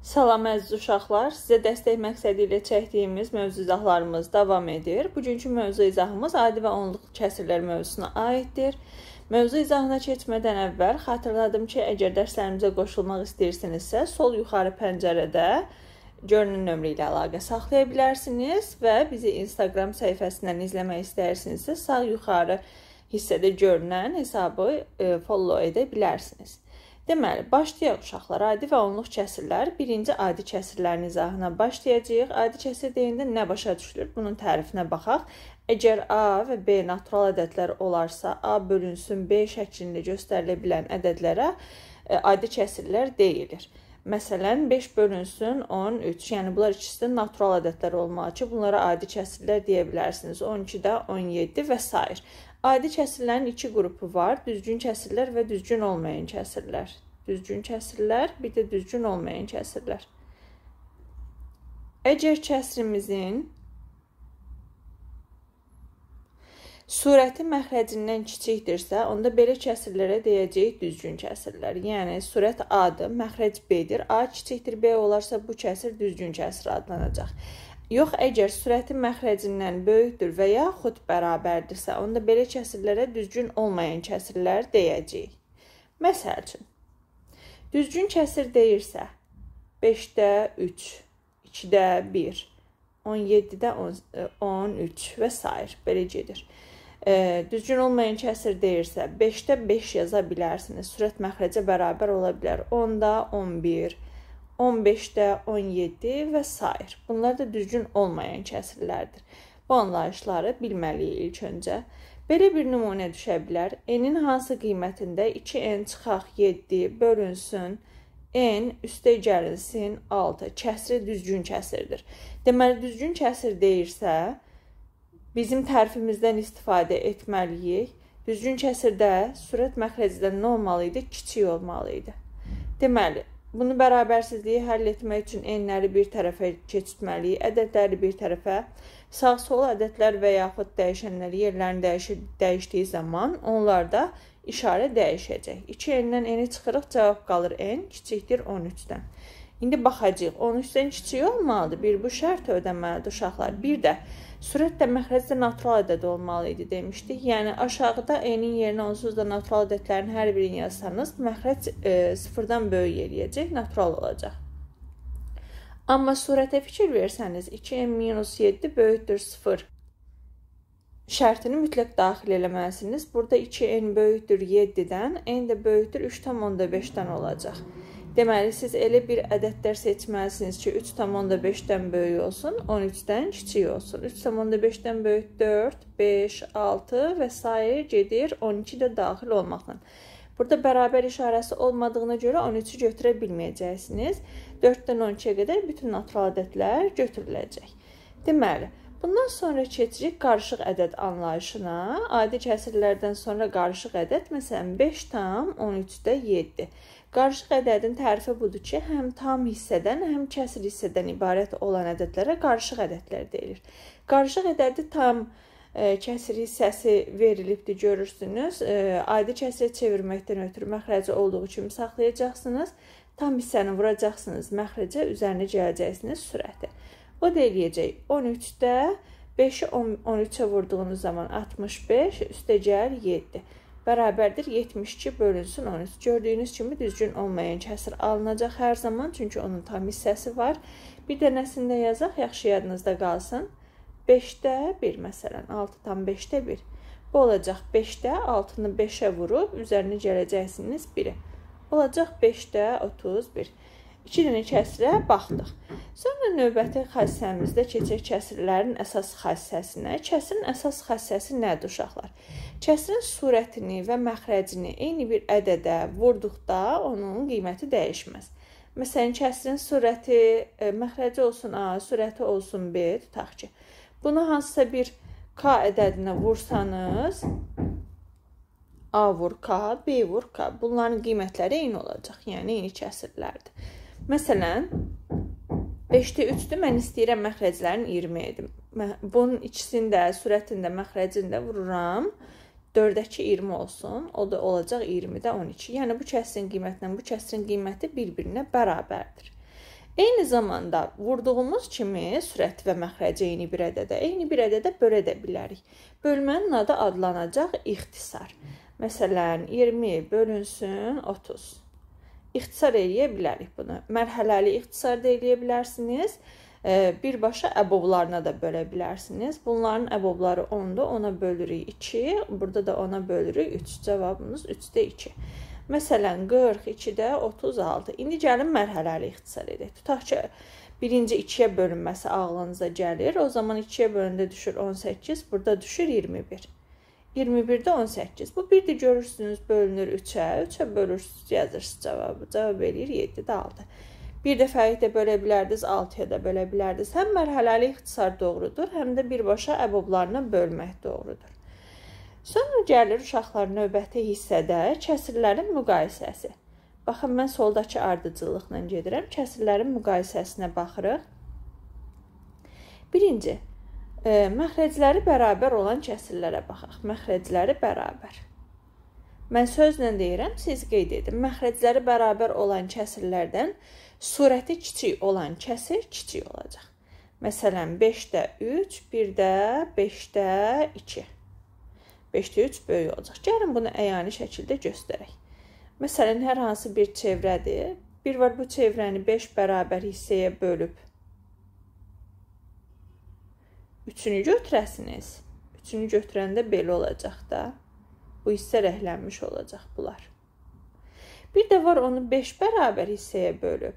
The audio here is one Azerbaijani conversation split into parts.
Salam əziz uşaqlar, sizə dəstək məqsədi ilə çəkdiyimiz mövzu izahlarımız davam edir. Bugünkü mövzu izahımız adi və onluq kəsrlər mövzusuna aiddir. Mövzu izahına keçmədən əvvəl xatırladım ki, əgər dərslərimizə qoşulmaq istəyirsinizsə, sol yuxarı pəncərədə görünən nömrə ilə əlaqə saxlaya bilərsiniz və bizi Instagram səhifəsindən izləmək istəyirsinizsə, sağ yuxarı hissədə görünən hesabı follow edə bilərsiniz. Deməli, başlayaq uşaqlar. Adi və onluq kəsirlər. Birinci adi kəsirlərin izahına başlayacağıq. Adi kəsir deyəndə nə başa düşülür? Bunun tərifinə baxaq. Əgər A və B natural ədədlər olarsa, A bölünsün B şəklində göstərilə bilən ədədlərə adi kəsirlər deyilir. Məsələn, 5 bölünsün 13. Yəni, bunlar ikisi də natural ədədlər olmalı ki, bunlara adi kəsirlər deyə bilərsiniz. 12-də 17 və s. Adi kəsirlərin iki qrupu var. Düzgün kəsirlər və düzgün olmayan kəsirlər. Düzgün kəsirlər, bir də düzgün olmayan kəsirlər. Əgər kəsirimizin surəti məxrəcindən kiçikdirsə, onda belə kəsirlərə deyəcəyik düzgün kəsirlər. Yəni, surət A-dır, məxrəc B-dir. A kiçikdir B olarsa, bu kəsir düzgün kəsir adlanacaq. Yox, əgər surəti məxrəcindən böyükdür və yaxud bərabərdirsə, onda belə kəsirlərə düzgün olmayan kəsirlər deyəcəyik. Məsəl üçün, düzgün kəsir deyirsə, 5-də 3, 2-də 1, 17-də 13 və s. belə gedir. Düzgün olmayan kəsir deyirsə, 5-də 5 yaza bilərsiniz. Surət məxrəcə bərabər ola bilər. 10-da 11, 15-də 17 və s. Bunlar da düzgün olmayan kəsirlərdir. Bu anlayışları bilməliyik ilk öncə. Belə bir nümunə düşə bilər. N-in hansı qiymətində 2n çıxaq 7 bölünsün, n üstə gəlinsin 6. Kəsri düzgün kəsirdir. Deməli, düzgün kəsir deyirsə, bizim tərifimizdən istifadə etməliyik. Düzgün kəsirdə surət məxrəcdən nə olmalı idi? Kiçik olmalı idi. Deməli, bunu bərabərsizliyi həll etmək üçün n-ləri bir tərəfə keçirtməliyik, ədədləri bir tərəfə. Sağ-sol ədədlər və yaxud dəyişənlər yerlərini dəyişdiyi zaman onlarda işarə dəyişəcək. 2n-dən n-i çıxırıq, cavab qalır n, kiçikdir 13-dən. İndi baxacaq, 13-dən kiçik olmalıdır. Bir, bu şərt ödəməlidir uşaqlar. Bir də, surət də məxrəcdə natural ədəd olmalı idi demişdik. Yəni, aşağıda n-in yerinə onsuz da natural ədədlərin hər birini yazsanız, məxrəc sıfırdan böyük eləyəcək, natural olacaq. Amma surətə fikir versəniz, 2n-7 böyükdür 0 şərtini mütləq daxil eləməlisiniz. Burada 2n böyükdür 7-dən, n də böyükdür 3,5-dən olacaq. Deməli, siz elə bir ədədlər seçməlisiniz ki, 3,5-dən böyük olsun, 13-dən kiçik olsun. 3,5-dən böyük 4, 5, 6 və s. gedir 12 də daxil olmaqla. Burada bərabər işarəsi olmadığına görə 13-ü götürə bilməyəcəksiniz. 4-dən 12-yə qədər bütün natural ədədlər götürüləcək. Deməli, bundan sonra keçirik qarışıq ədəd anlayışına. Adi kəsirlərdən sonra qarışıq ədəd, məsələn, 5 tam 13-də 7. Qarışıq ədədin tərifi budur ki, həm tam hissədən, həm kəsir hissədən ibarət olan ədədlərə qarışıq ədədlər deyilir. Qarışıq ədədi tam kəsir hissəsi verilibdir, görürsünüz. Adi kəsirə çevirməkdən ötürü məxrəci olduğu kimi saxlayacaqsınız. Tam hissəni vuracaqsınız məxrəcə, üzərinə gələcəksiniz surəti. O da eləyəcək 13-də 5-i 13-ə vurduğunuz zaman 65, üstə gəl 7. Bərabərdir 72 bölünsün 13. Gördüyünüz kimi düzgün olmayan kəsir alınacaq hər zaman, çünki onun tam hissəsi var. Bir dənəsində yazaq, yaxşı yadınızda qalsın. 5-də 1 məsələn, 6 tam 5-də 1. Bu olacaq 5-də 6-nı 5-ə vurub, üzərinə gələcəksiniz 1-i. Olacaq 5-də 31. 2 dənə kəsirə baxdıq. Sonra növbəti xassəmizdə keçək kəsirlərin əsas xassəsinə. Kəsirin əsas xassəsi nədir uşaqlar? Kəsirin surətini və məxrəcini eyni bir ədədə vurduqda onun qiyməti dəyişməz. Məsələn, kəsirin surəti məxrəci olsun A, surəti olsun B, tutaq ki. Bunu hansısa bir K ədədinə vursanız, A vur K, B vur K. Bunların qiymətləri eyni olacaq, yəni eyni kəsirlərdir. Məsələn, 5-də 3-dür, mən istəyirəm məxrəclərin 20 edim. Bunun ikisini də, surətini də, məxrəcini də vururam. 4-dəki 20 olsun, o da olacaq 20-də 12. Yəni, bu kəsirin qiymətlə bu kəsirin qiyməti bir-birinə bərabərdir. Eyni zamanda vurduğumuz kimi sürət və məxrəci eyni bir ədədə, eyni bir ədədə bölə də bilərik. Bölmənin adı adlanacaq ixtisar. Məsələn, 20 bölünsün 30. İxtisar eləyə bilərik bunu. Mərhələli ixtisar da eləyə bilərsiniz. Birbaşa əboblarına da bölə bilərsiniz. Bunların əbobları 10-dur, ona bölürük 2, burada da 10-a bölürük 3. Cavabımız 3-də 2. Məsələn, 42-də 36. İndi gəlin mərhələli ixtisar edək. Tutaq ki, birinci 2-yə bölünməsi ağlınıza gəlir. O zaman 2-yə bölündə düşür 18, burada düşür 21. 21-də 18. Bu bir də görürsünüz bölünür 3-ə. 3-ə bölürsünüz, yazırsınız cavabı. Cavab eləyir 7-də 6. Bir dəfəlik də bölə bilərdiniz, 6-ya da bölə bilərdiniz. Həm mərhələli ixtisar doğrudur, həm də birbaşa əboblarına bölmək doğrudur. Sonra gəlir uşaqlar növbəti hissədə kəsirlərin müqayisəsi. Baxın, mən soldakı ardıcıllıqla gedirəm. Kəsirlərin müqayisəsinə baxırıq. Birinci, məxrəcləri bərabər olan kəsirlərə baxaq. Məxrəcləri bərabər. Mən sözlə deyirəm, siz qeyd edin. Məxrəcləri bərabər olan kəsirlərdən surəti kiçik olan kəsir kiçik olacaq. Məsələn, 5-də 3, bir də 5-də 2. 5-də 3 böyük olacaq. Gəlin bunu əyani şəkildə göstərək. Məsələn, hər hansı bir çevrədir. Bir var, bu çevrəni 5 bərabər hissəyə bölüb 3-ünü götürəsiniz. 3-ünü götürəndə belə olacaq da. Bu hissə rəhlənmiş olacaq bunlar. Bir də var, onu 5 bərabər hissəyə bölüb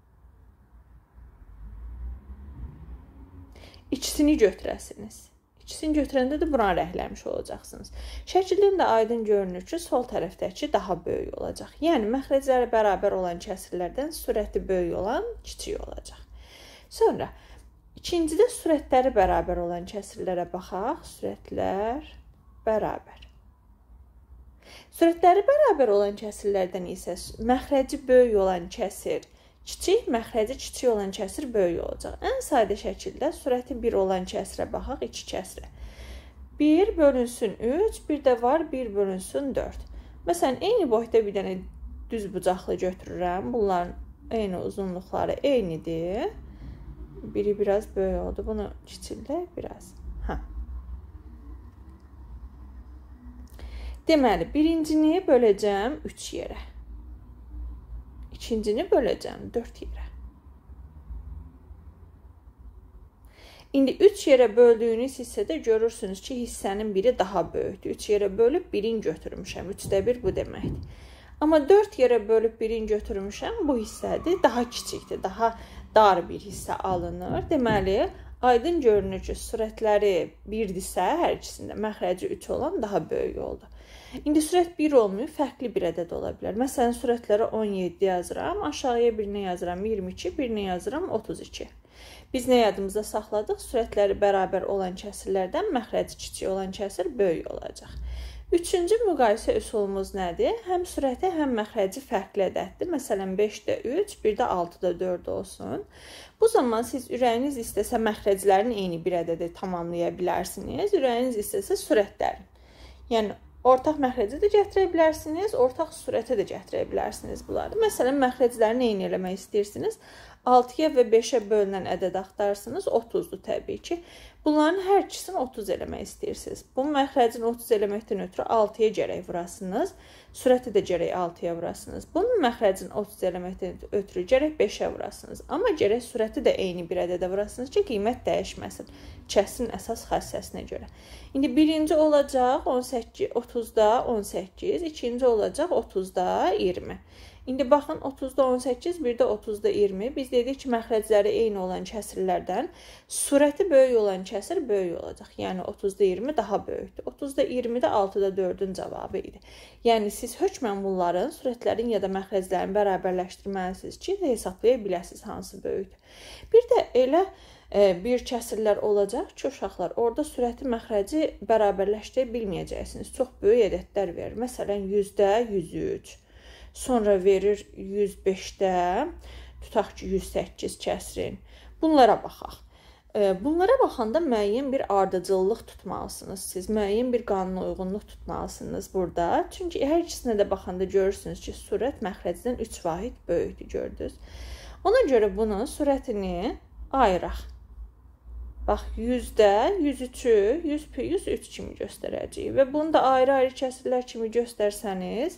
İkisini götürəsiniz. İkisini götürəndə də buna rəhlənmiş olacaqsınız. Şəkildən də aydın görünür ki, sol tərəfdəki daha böyük olacaq. Yəni, məxrəcləri bərabər olan kəsirlərdən sürəti böyük olan kiçik olacaq. Sonra, ikincidə sürətləri bərabər olan kəsirlərə baxaq. Sürətlər bərabər. Sürətləri bərabər olan kəsirlərdən isə məxrəci böyük olan kəsir kiçik, məxrəci kiçik olan kəsir böyük olacaq. Ən sadə şəkildə sürəti 1 olan kəsirə baxaq, 2 kəsirə. 1 bölünsün 3, bir də var 1 bölünsün 4. Məsələn, eyni boyda bir dənə düz bucaqlı götürürəm. Bunların eyni uzunluqları eynidir. Biri biraz böyük oldu. Bunu kiçildək biraz. Deməli, birincini böləcəm 3 yerə. İkincini böləcəm 4 yerə. İndi 3 yerə böldüyünüz hissədə görürsünüz ki, hissənin biri daha böyükdür. 3 yerə bölüb 1-in götürmüşəm. 3də 1 bu deməkdir. Amma 4 yerə bölüb 1-in götürmüşəm, bu hissədir. Daha kiçikdir, daha dar bir hissə alınır. Deməli, aydın görünür ki, sürətləri 1-dirsə, hər ikisində məxrəci 3 olan daha böyük oldu. İndi sürət 1 olmuyor, fərqli bir ədəd ola bilər. Məsələn, sürətlərə 17 yazıram, aşağıya birinə yazıram 22, birinə yazıram 32. Biz nə yadımızda saxladıq? Sürətləri bərabər olan kəsirlərdən məxrəci kiçik olan kəsir böyük olacaq. Üçüncü müqayisə üsulumuz nədir? Həm sürəti, həm məxrəci fərqli ədəddir. Məsələn, 5-də 3, bir də 6-da 4 olsun. Bu zaman siz ürəyiniz istəsə məxrəclərin eyni bir ədədi tamamlaya bilərsiniz. Ürəyiniz istəsə sürətlərin. Yəni, ortaq məxrəci də gətirə bilərsiniz, ortaq sürətə də gətirə bilərsiniz bunları. Məsələn, məxrəclərini eyni eləmək istəyirsiniz. 6-ya və 5-ə bölünən ədəd axtarsınız, 30-dur təbii ki. Bunların hər ikisini 30 eləmək istəyirsiniz. Bu məxrəcin 30 eləməkdən ötürü 6-ya gərək vurasınız, sürəti də gərək 6-ya vurasınız. Bunun məxrəcin 30 eləməkdən ötürü gərək 5-ə vurasınız. Amma gərək sürəti də eyni bir ədədə vurasınız ki, qiymət dəyişməsin kəsrin əsas xassəsinə görə. İndi birinci olacaq 30-da 18, ikinci olacaq 30-da 20. İndi baxın, 30-da 18, bir də 30-da 20. Biz dedik ki, məxrəcləri eyni olan kəsirlərdən sürəti böyük olan kəsir böyük olacaq. Yəni, 30-da 20 daha böyükdür. 30-da 20 də 6-da 4-ün cavabı idi. Yəni, siz hökmən bunların sürətlərin ya da məxrəclərin bərabərləşdirməlisiniz ki, hesablaya biləsiniz hansı böyükdür. Bir də elə bir kəsirlər olacaq ki, uşaqlar, orada sürəti məxrəci bərabərləşdirə bilməyəcəksiniz. Çox böyük ədədlər verir. Məsələn, 100-də 103. Sonra verir 105-də, tutaq ki, 108 kəsrin. Bunlara baxaq. Bunlara baxanda müəyyən bir ardıcıllıq tutmalısınız. Siz müəyyən bir qanuna uyğunluq tutmalısınız burada. Çünki hər ikisinə də baxanda görürsünüz ki, sürət məxrəcdən 3 vahid böyükdür, gördünüz. Ona görə bunun sürətini ayıraq. Bax, 100-də 103-ü 103 kimi göstərəcəyik və bunu da ayrı-ayrı kəsirlər kimi göstərsəniz,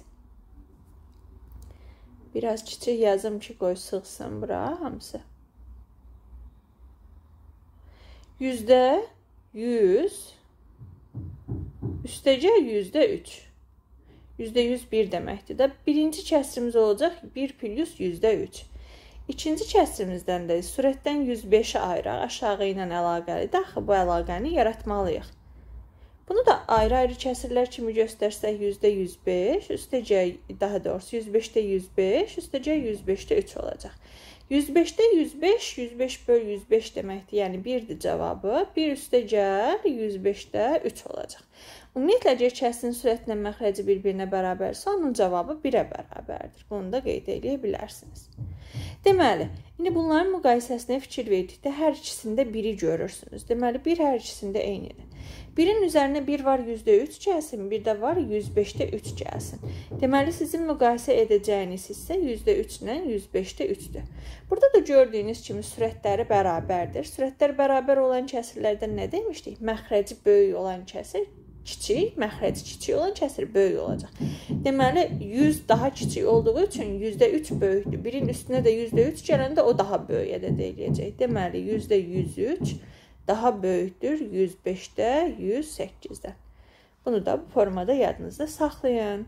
biraz kiçik yazım ki, qoy sığsın bura hamısı. 100-də 100, üstəcə 100-də 3. 100-də 101 deməkdir də. Birinci kəsrimiz olacaq 1 plus 100-də 3. İkinci kəsrimizdən də sürətdən 105-i ayıraq, aşağı ilə əlaqəlidir. Axı, bu əlaqəni yaratmalıyıq. Bunu da ayrı-ayrı kəsirlər kimi göstərsək 100-də 105, üstəcə, daha doğrusu 105-də 105, üstəcə 105-də 3 olacaq. 105-də 105, 105 böl 105 deməkdir, yəni 1-dir cavabı. 1 üstəcə 105-də 3 olacaq. Ümumiyyətlə, kəsrin sürətlə məxrəci bir-birinə bərabərsə, onun cavabı 1-ə bərabərdir. Bunu da qeyd edə bilərsiniz. Deməli, indi bunların müqayisəsinə fikir verdikdə hər ikisində 1-i görürsünüz. Deməli, 1 hər ikisində eynidir. 1-in üzərinə 1 var 100-də 3 gəlsin, bir də var 105-də 3 gəlsin. Deməli, sizin müqayisə edəcəyiniz hissə 100-də 3 ilə 105-də 3-dür. Burada da gördüyünüz kimi sürətləri bərabərdir. Sürətlər bərabər olan kəsirlərdən nə demişdik? Məxrəci böyük olan kəsir kiçik, məxrəci kiçik olan kəsir böyük olacaq. Deməli, 100 daha kiçik olduğu üçün 100-də 3 böyükdür. Birin üstünə də 100-də 3 gələndə o daha böyük ədəd eləyəcək. Deməli, 100-də 103 daha böyükdür 105-də 108-dən. Bunu da bu formada yadınızda saxlayın.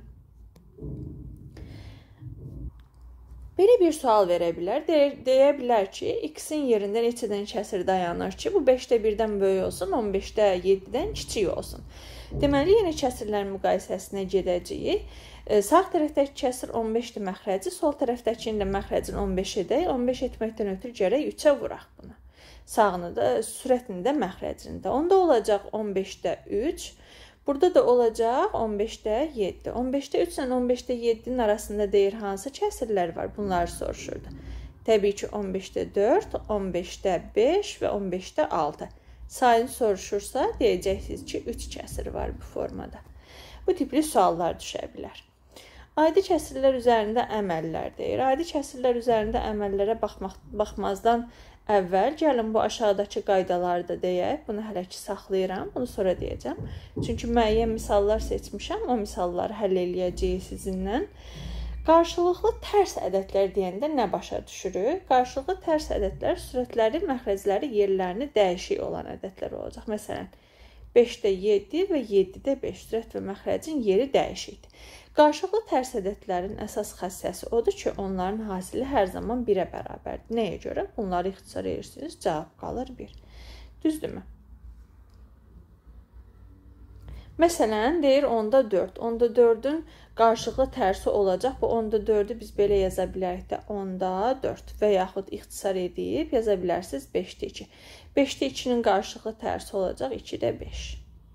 Belə bir sual verə bilər. Deyə bilər ki, x-in yerində neçədən kəsir dayanır ki, bu 5-də 1-dən böyük olsun, 15-də 7-dən kiçik olsun. Deməli, yenə kəsirlərin müqayisəsinə gedəcəyik. Sağ tərəfdəki kəsir 15-dir məxrəci, sol tərəfdəkinin də məxrəcini 15 edək. 15 etməkdən ötürü gərək 3-ə vuraq bunu. Sağını da, sürətini də, məxrəcini də. Onda olacaq 15-də 3. Burada da olacaq 15-də 7. 15-də 3 ilə 15-də 7-nin arasında deyir hansı kəsirlər var? Bunları soruşurdu. Təbii ki, 15-də 4, 15-də 5 və 15-də 6. Sayını soruşursa, deyəcəksiniz ki, 3 kəsir var bu formada. Bu tipli suallar düşə bilər. Adi kəsirlər üzərində əməllər deyir. Adi kəsirlər üzərində əməllərə baxmazdan əvvəl gəlin bu aşağıdakı qaydaları da deyək. Bunu hələ ki saxlayıram, bunu sonra deyəcəm. Çünki müəyyən misallar seçmişəm, o misalları həll eləyəcəyik sizinlə. Qarşılıqlı tərs ədədlər deyəndə nə başa düşürük? Qarşılıqlı tərs ədədlər sürətləri, məxrəcləri, yerlərini dəyişik olan ədədlər olacaq. Məsələn, 5-də 7 və 7-də 5 sürət və məxrəcin yeri dəyişikdir. Qarşılıqlı tərs ədədlərin əsas xassəsi odur ki, onların hasili hər zaman 1-ə bərabərdir. Nəyə görə? Bunları ixtisar edirsiniz, cavab qalır 1. Düzdürmü? Məsələn, deyir 10-da 4. 10-da 4-ün qarşılıqlı tərsi olacaq. Bu 10-da 4-ü biz belə yaza bilərik də 10-da 4 və yaxud ixtisar edib yaza bilərsiniz 5-də 2. 5-də 2-nin qarşılıqlı tərsi olacaq 2-də 5.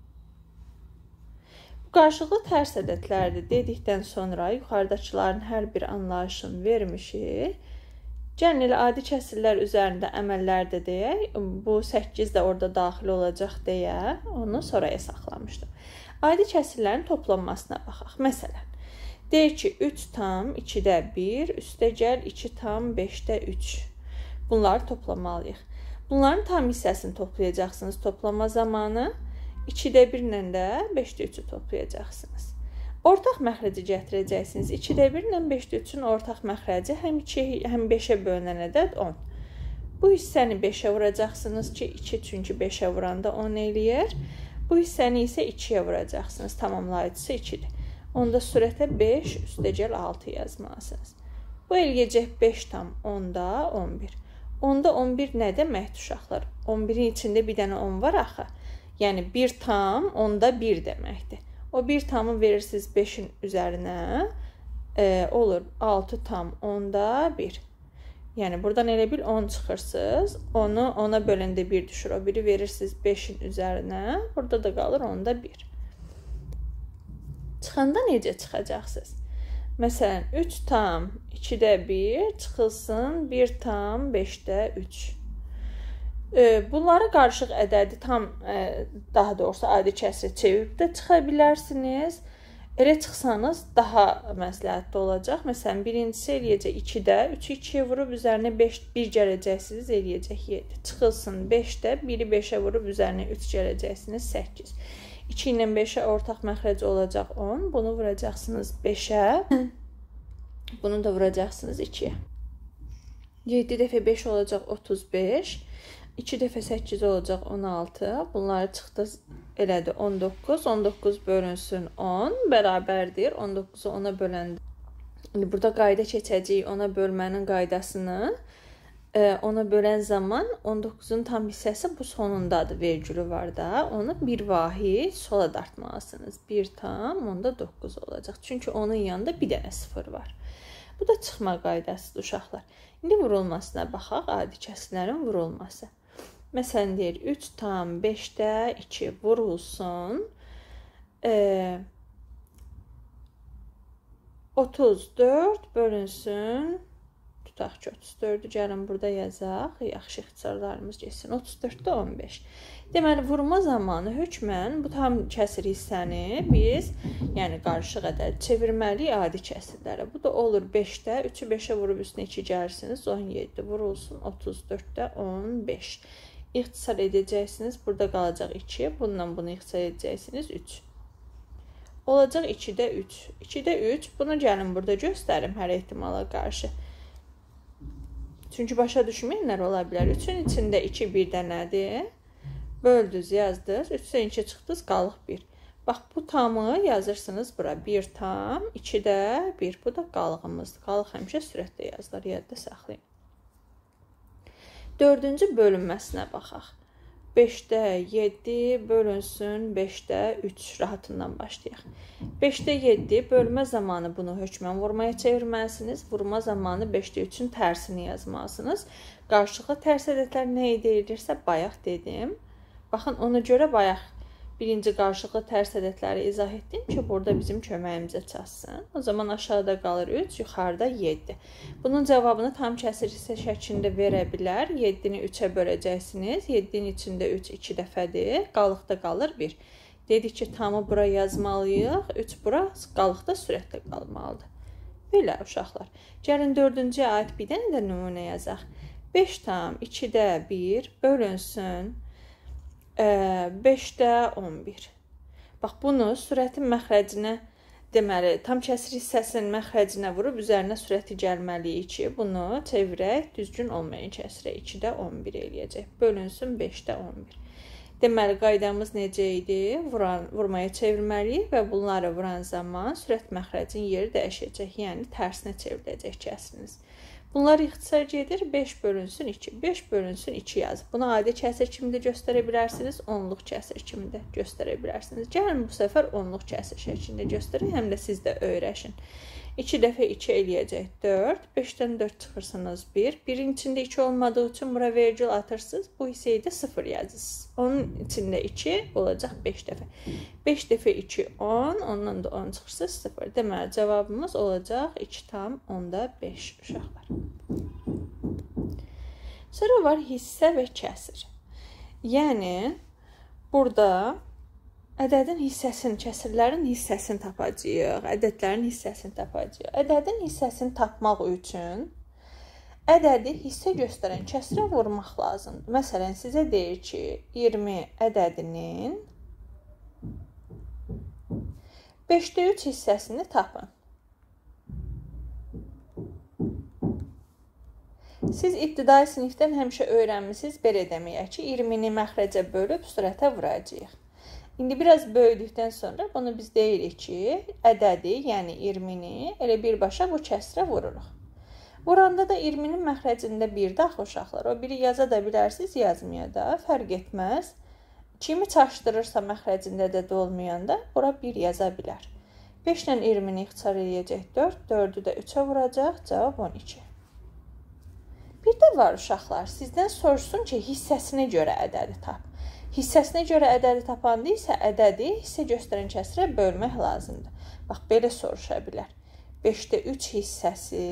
Bu qarşılıqlı tərs ədədlərdir dedikdən sonra yuxarıdakıların hər bir anlayışını vermişik. Gəlin elə adi kəsirlər üzərində əməllər də deyək. Bu 8 də orada daxil olacaq deyə onu sonraya saxlamışdım. Adi kəsirlərin toplanmasına baxaq. Məsələn, deyir ki, 3 tam 2-də 1, üstə gəl 2 tam 5-də 3. Bunları toplamalıyıq. Bunların tam hissəsini toplayacaqsınız toplama zamanı. 2-də 1 ilə də 5-də 3-ü toplayacaqsınız. Ortaq məxrəci gətirəcəksiniz. 2-də 1 ilə 5-də 3-ün ortaq məxrəci həm 2, həm 5-ə bölünən ədəd 10. Bu hissəni 5-ə vuracaqsınız ki, 2 çünki 5-ə vuranda 10 eləyir. Bu hissəni isə 2-yə vuracaqsınız. Tamamlayıcısı 2-dir. Onda sürətə 5, üstəgəl 6 yazmalısınız. Bu eləyəcək 5 tam 10-da 11. 10-da 11 nə deməkdir uşaqlar? 11-in içində bir dənə 10 var axı. Yəni 1 tam 10-da 1 deməkdir. O 1 tamı verirsiniz 5-in üzərinə, olur 6 tam 10-da 1. Yəni, buradan elə bil 10 çıxırsınız, onu 10-a böləndə 1 düşür. O 1-i verirsiniz 5-in üzərinə, burada da qalır 10-da 1. Çıxanda necə çıxacaqsınız? Məsələn, 3 tam 2-də 1 çıxılsın 1 tam 5-də 3. Bunları qarışıq ədədi tam, daha doğrusu adi kəsrə çevirib də çıxa bilərsiniz. Elə çıxsanız daha məsləhətli olacaq. Məsələn, birincisi eləyəcək 2-də, 3-ü 2-yə vurub üzərinə 1 gələcəksiniz, eləyəcək 7. Çıxılsın 5-də, 1-i 5-ə vurub üzərinə 3 gələcəksiniz, 8. 2 ilə 5-ə ortaq məxrəc olacaq 10. Bunu vuracaqsınız 5-ə. Bunu da vuracaqsınız 2-yə. 7 dəfə 5 olacaq 35. 2 dəfə 8 olacaq 16. Bunları çıxdı elədi 19. 19 bölünsün 10 bərabərdir. 19-u 10-a böləndə. Burada qayda keçəcəyik. 10-a bölmənin qaydasını. 10-a bölən zaman 19-un tam hissəsi bu sonundadır. Vergülü var da. Onu bir vahid sola dartmalısınız. 1 tam, onda 9 olacaq. Çünki onun yanında bir dənə 0 var. Bu da çıxma qaydasıdır uşaqlar. İndi vurulmasına baxaq. Adi kəsrlərin vurulması. Məsələn, deyir 3 tam 5-də 2 vurulsun. 34 bölünsün. Tutaq ki, 34-ü gəlin burada yazaq. Yaxşı ixtisarlarımız geçsin. 34-də 15. Deməli, vurma zamanı hökmən bu tam kəsir hissəni biz, yəni qarışıq ədəd çevirməliyik adi kəsirlərə. Bu da olur 5-də, 3-ü 5-ə vurub üstünə 2 gəlirsiniz. 17 vurulsun. 34-də 15. İxtisar edəcəksiniz. Burada qalacaq 2. Bundan bunu ixtisar edəcəksiniz 3. Olacaq 2-də 3. 2-də 3. Bunu gəlin burada göstərim hər ehtimala qarşı. Çünki başa düşməyənlər ola bilər. 3-ün içində 2 bir dənədir. Böldünüz, yazdınız. 3-dən 2 çıxdınız, qalıq 1. Bax, bu tamı yazırsınız bura. 1 tam, 2-də 1. Bu da qalığımızdır. Qalıq həmişə sürətlə yazılır. Yadda saxlayın. 4-cü bölünməsinə baxaq. 5-də 7 bölünsün 5-də 3 rahatından başlayaq. 5-də 7 bölmə zamanı bunu hökmən vurmaya çevirməlisiniz. Vurma zamanı 5-də 3-ün tərsini yazmalısınız. Qarşılıqlı tərs ədədlər nə edilirsə bayaq dedim. Baxın, ona görə bayaq birinci qarşılıqlı tərs ədədləri izah etdim ki, burada bizim köməyimizə çatsın. O zaman aşağıda qalır 3, yuxarıda 7. Bunun cavabını tam kəsir hissə şəklində verə bilər. 7-ni 3-ə böləcəksiniz. 7-nin içində 3 2 dəfədir. Qalıqda qalır 1. Dedik ki, tamı bura yazmalıyıq. 3 bura qalıqda sürətlə qalmalıdır. Belə uşaqlar. Gəlin 4-cüyə aid bir dənə də nümunə yazaq. 5 tam 2-də 1 bölünsün 5-də 11. Bax, bunu sürətin məxrəcinə, deməli, tam kəsir hissəsinin məxrəcinə vurub üzərinə sürəti gəlməliyik ki, bunu çevirək, düzgün olmayan kəsirə 2-də 11 eləyəcək. Bölünsün 5-də 11. Deməli, qaydamız necə idi? Vurmaya çevirməliyik və bunları vuran zaman sürət məxrəcin yeri dəyişəcək, yəni tərsinə çevriləcək kəsiriniz. Bunlar ixtisar gedir. 5 bölünsün 2. 5 bölünsün 2 yazıb. Bunu adi kəsir kimi də göstərə bilərsiniz. Onluq kəsir kimi də göstərə bilərsiniz. Gəlin bu səfər onluq kəsir şəklində göstərin. Həm də siz də öyrəşin. 2 dəfə 2 eləyəcək 4. 5-dən 4 çıxırsınız 1. Birin içində 2 olmadığı üçün bura vergül atırsınız. Bu hissəyə də 0 yazırsınız. Onun içində 2 olacaq 5 dəfə. 5 dəfə 2 10. Ondan da 10 çıxırsınız 0. Deməli, cavabımız olacaq 2 tam 10-da 5 uşaqlar. Sonra var hissə və kəsir. Yəni, burada ədədin hissəsini, kəsirlərin hissəsini tapacağıq, ədədlərin hissəsini tapacağıq. Ədədin hissəsini tapmaq üçün ədədi hissə göstərən kəsirə vurmaq lazımdır. Məsələn, sizə deyir ki, 20 ədədinin 5-də 3 hissəsini tapın. Siz ibtidai sinifdən həmişə öyrənmişsiniz, belə deməyək ki, 20-ni məxrəcə bölüb sürətə vuracağıq. İndi biraz böyüdükdən sonra bunu biz deyirik ki, ədədi, yəni 20-ni elə birbaşa bu kəsrə vururuq. Vuranda da 20-nin məxrəcində 1 daxil uşaqlar. O biri yaza da bilərsiniz, yazmaya da, fərq etməz. Kimi çaşdırırsa məxrəcində də olmayanda, bura 1 yaza bilər. 5 ilə 20-ni ixtisar edəcək 4, 4-ü də 3-ə vuracaq, cavab 12. Bir də var uşaqlar, sizdən soruşsun ki, hissəsinə görə ədədi tap. Hissəsinə görə ədədi tapanda isə ədədi hissə göstərən kəsrə bölmək lazımdır. Bax, belə soruşa bilər. 5-də 3 hissəsi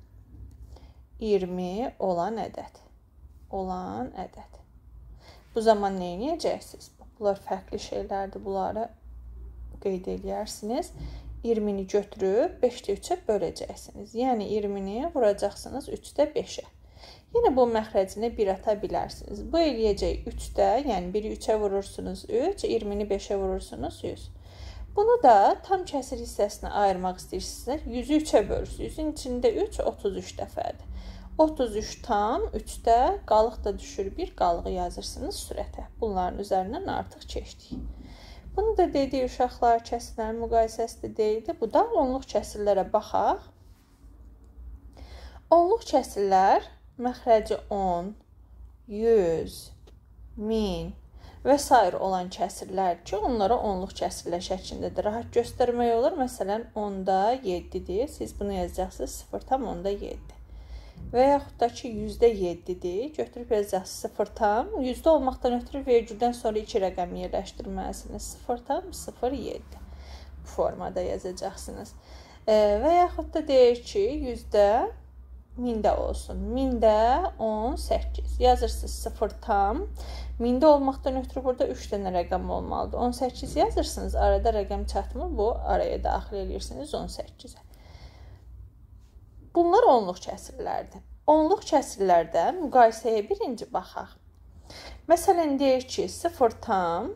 20 olan ədəd. Olan ədəd. Bu zaman nə edəcəksiniz? Bunlar fərqli şeylərdir. Bunları qeyd edərsiniz. 20-ni götürüb 5-də 3-ə böləcəksiniz. Yəni 20-ni vuracaqsınız 3-də 5-ə. Yenə bu məxrəcini 1 ata bilərsiniz. Bu eləyəcək 3-də, yəni 1-i 3-ə vurursunuz 3, 20-ni 5-ə vurursunuz 100. Bunu da tam kəsir hissəsinə ayırmaq istəyirsinizsə 100-ü 3-ə bölürsünüz. 100-ün içində 3, 33 dəfədir. 33 tam 3-də, qalıq da düşür 1, qalığı yazırsınız sürətə. Bunların üzərindən artıq keçdik. Bunu da dedik, uşaqlar kəsirlərin müqayisəsi də deyildi. Bu da onluq kəsirlərə baxaq. Onluq kəsirlər məxrəci 10, 100, 1000 və s. olan kəsirlər ki, onlara onluq kəsirlər şəklində də rahat göstərmək olur. Məsələn, 10-da 7-dir. Siz bunu yazacaqsınız 0,7. Və yaxud da ki, 7-dir. Götürüb yazacaqsınız 0,7. Olmaqdan ötürü vergüldən sonra 2 rəqəm yerləşdirməlisiniz. 0,07. Bu formada yazacaqsınız. Və yaxud da deyir ki, 1000-də olsun. 1000-də 18. Yazırsınız 0,10. 1000-də olmaqdan ötürü burada 3 dənə rəqəm olmalıdır. 18 yazırsınız. Arada rəqəm çatmır. Bu araya daxil edirsiniz 18-ə. Bunlar onluq kəsirlərdir. Onluq kəsirlərdə müqayisəyə birinci baxaq. Məsələn, deyir ki, 0,13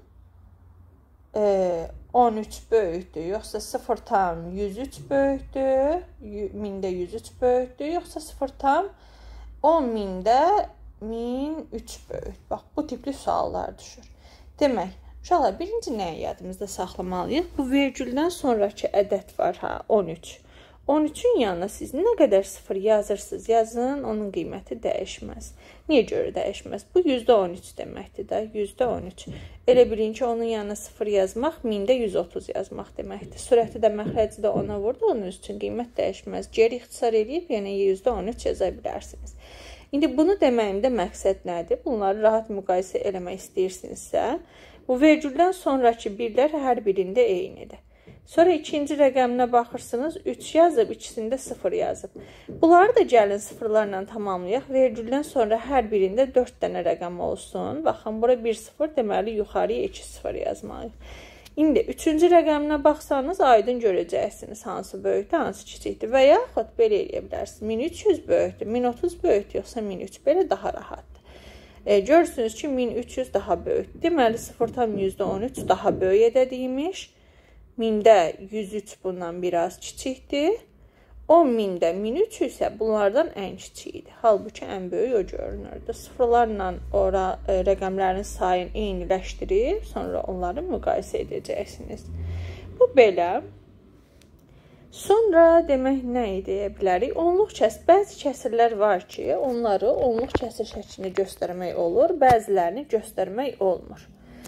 böyükdür, yoxsa 0,103 böyükdür, 1000-də 103 böyükdür, yoxsa 0,10.000-də 1003 böyük. Bax, bu tipli suallar düşür. Demək, uşaqlar, birinci nəyə yadımızda saxlamalıyıq? Bu vergüldən sonraki ədəd var, 13. 13-ün yanına siz nə qədər 0 yazırsınız, yazın, onun qiyməti dəyişməz. Niyə görə dəyişməz? Bu %13 deməkdir də, %13. Elə bilin ki, onun yanına 0 yazmaq, 1000-də 130 yazmaq deməkdir. Sürəti də məxrəci də ona vurdu, onun üçün qiymət dəyişməz. Geri ixtisar edib, yəni %13 yaza bilərsiniz. İndi bunu deməyimdə məqsəd nədir? Bunları rahat müqayisə eləmək istəyirsinizsə, bu vergüldən sonraki birlər hər birində eynidir. Sonra ikinci rəqəminə baxırsınız, 3 yazıb, ikisində 0 yazıb. Bunları da gəlin sıfırlarla tamamlayaq. Vergüldən sonra hər birində 4 dənə rəqəm olsun. Baxın, bura 1 0, deməli yuxarıya 2 0 yazmalıyıq. İndi üçüncü rəqəminə baxsanız, aydın görəcəksiniz hansı böyükdür, hansı kiçikdir. Və yaxud belə eləyə bilərsiniz. 1300 böyükdür, 1030 böyükdür, yoxsa 1003 belə daha rahatdır. Görürsünüz ki, 1300 daha böyükdür. Deməli, 0,13 daha böyük ədədiymiş. 1000-də 103 bundan biraz kiçikdir. 10.000-də 1003 isə bunlardan ən kiçiyidir. Halbuki ən böyük o görünürdü. Sıfırlarla ora rəqəmlərin sayını eyniləşdirib, sonra onları müqayisə edəcəksiniz. Bu belə. Sonra demək nə edə bilərik? Onluq kəsir. Bəzi kəsirlər var ki, onları onluq kəsir şəklində göstərmək olur, bəzilərini göstərmək olmur.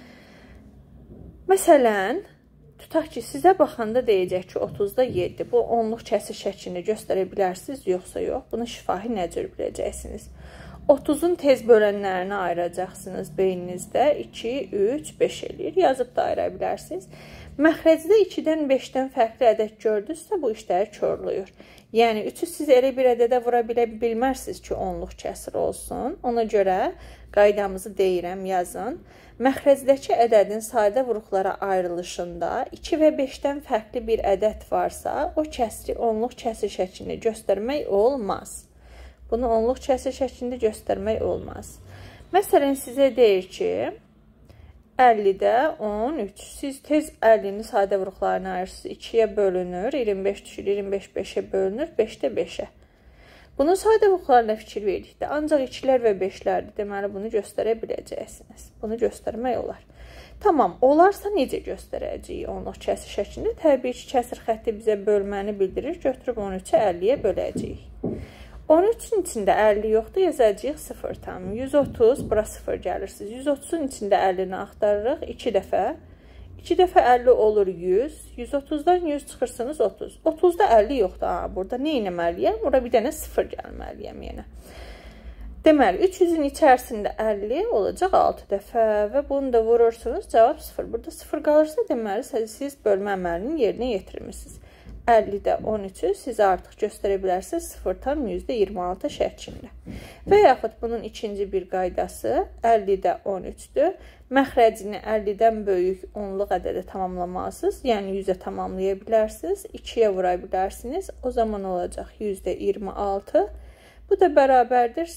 Məsələn, tutaq ki, sizə baxanda deyəcək ki, 30-da 7. Bu onluq kəsir şəklində göstərə bilərsiniz, yoxsa yox. Bunu şifahi nə cür biləcəksiniz? 30-un tez bölənlərini ayıracaqsınız beyninizdə. 2, 3, 5 eləyir. Yazıb da ayıra bilərsiniz. Məxrəcdə 2-dən 5-dən fərqli ədəd gördünüzsə, bu işləri körlüyür. Yəni, 3-ü siz elə bir ədədə vura bilmərsiniz ki, onluq kəsir olsun. Ona görə qaydamızı deyirəm, yazın. Məxrəcdəki ədədin sadə vuruqlara ayrılışında 2 və 5-dən fərqli bir ədəd varsa, o kəsiri onluq kəsir şəklində göstərmək olmaz. Bunu onluq kəsir şəklində göstərmək olmaz. Məsələn, sizə deyir ki, 50-də 13. Siz tez 50-ni sadə vuruqlarına ayırırsınız. 2-yə bölünür, 25 düşür, 25 5-ə bölünür, 5-də 5-ə. Bunun sadə vuruqlarına fikir verdikdə, ancaq 2-lər və 5-lərdir. Deməli, bunu göstərə biləcəksiniz. Bunu göstərmək olar. Tamam, olarsa necə göstərəcəyik onluq kəsir şəklində? Təbii ki, kəsir xətti bizə bölməni bildirir. Götürüb 13-ü 50-yə böləcəyik. 13-ün içində 50 yoxdur, yazacağıq 0 tam. 130, bura 0 gəlirsiniz. 130-un içində 50-ni axtarırıq 2 dəfə. 2 dəfə 50 olur 100. 130-dan 100 çıxırsınız 30. 30-da 50 yoxdur. Burada nə etməliyəm? Bura bir dənə 0 gəlməliyəm yenə. Deməli, 300-ün içərisində 50 olacaq 6 dəfə və bunu da vurursunuz. Cavab 0. Burada 0 qalırsa, deməli, siz bölmə əməlinin yerinə yetirmişsiniz. 50-də 13-ü siz artıq göstərə bilərsiniz 0,26 şəklində. Və yaxud bunun ikinci bir qaydası 50-də 13-dür. Məxrəcini 50-dən böyük onluq ədədə tamamlamalısınız. Yəni 100-ə tamamlaya bilərsiniz. 2-yə vura bilərsiniz. O zaman olacaq %26. Bu da bərabərdir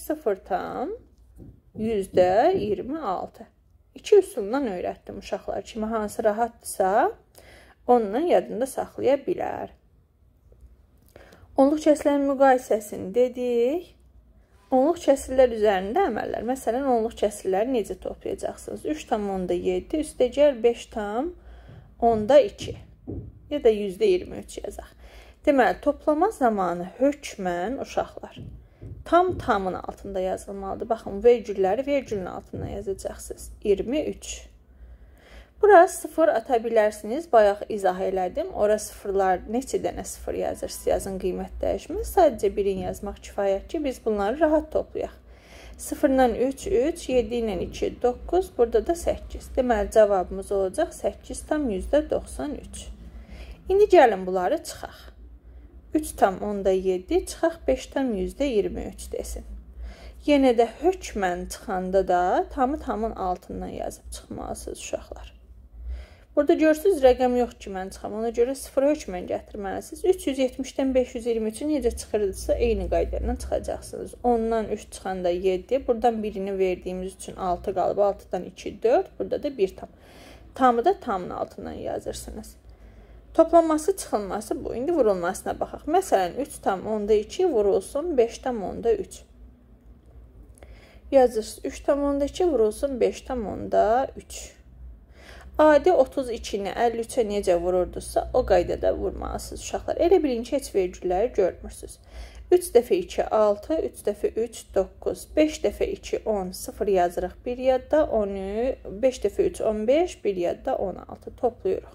0,26. İki üsulundan öyrətdim uşaqlar. Kimi hansı rahatdırsa onunla yadında saxlaya bilər. Onluq kəsrlərin müqayisəsini dedik. Onluq kəsrlər üzərində əməllər. Məsələn, onluq kəsrləri necə toplayacaqsınız? 3,7 üstəgəl 5,2 ya da %23 yazaq. Deməli, toplama zamanı hökmən uşaqlar tamın altında yazılmalıdır. Baxın, vergülləri vergülün altında yazacaqsınız. 23. Bura 0 ata bilərsiniz. Bayaq izah elədim. Ora sıfırlar, neçə dənə sıfır yazırsınız, yazın qiymət dəyişmir. Sadəcə birini yazmaq kifayət ki, biz bunları rahat toplayaq. 0-dan 3, 3, 7-ilə 2, 9, burada da 8. Deməli, cavabımız olacaq 8,93. İndi gəlin bunları çıxaq. 3,7 çıxaq 5,23 desin. Yenə də hökmən çıxanda da tamın altından yazıb çıxmalısınız uşaqlar. Burada görürsünüz, rəqəm yox ki, mən çıxam. Ona görə 0 hökmən gətirməlisiniz. 370-dən 523-ü necə çıxırdısa, eyni qaydayla çıxacaqsınız. 10-dan 3 çıxanda 7. Buradan birini verdiyimiz üçün 6 qalıb. 6-dan 2, 4. Burada da 1 tam. Tamı da tamın altından yazırsınız. Toplanması, çıxılması bu. İndi vurulmasına baxaq. Məsələn, 3,2 vurulsun 5,3. Yazırsınız. 3,2 vurulsun 5,3. Adi 32-ni 53-ə necə vururdursa, o qaydada vurmalısınız uşaqlar. Elə bilin ki, heç vergülləri görmürsünüz. 3 dəfə 2, 6, 3 dəfə 3, 9, 5 dəfə 2, 10, 0 yazırıq bir yadda, 5 dəfə 3, 15, bir yadda 16. Toplayırıq.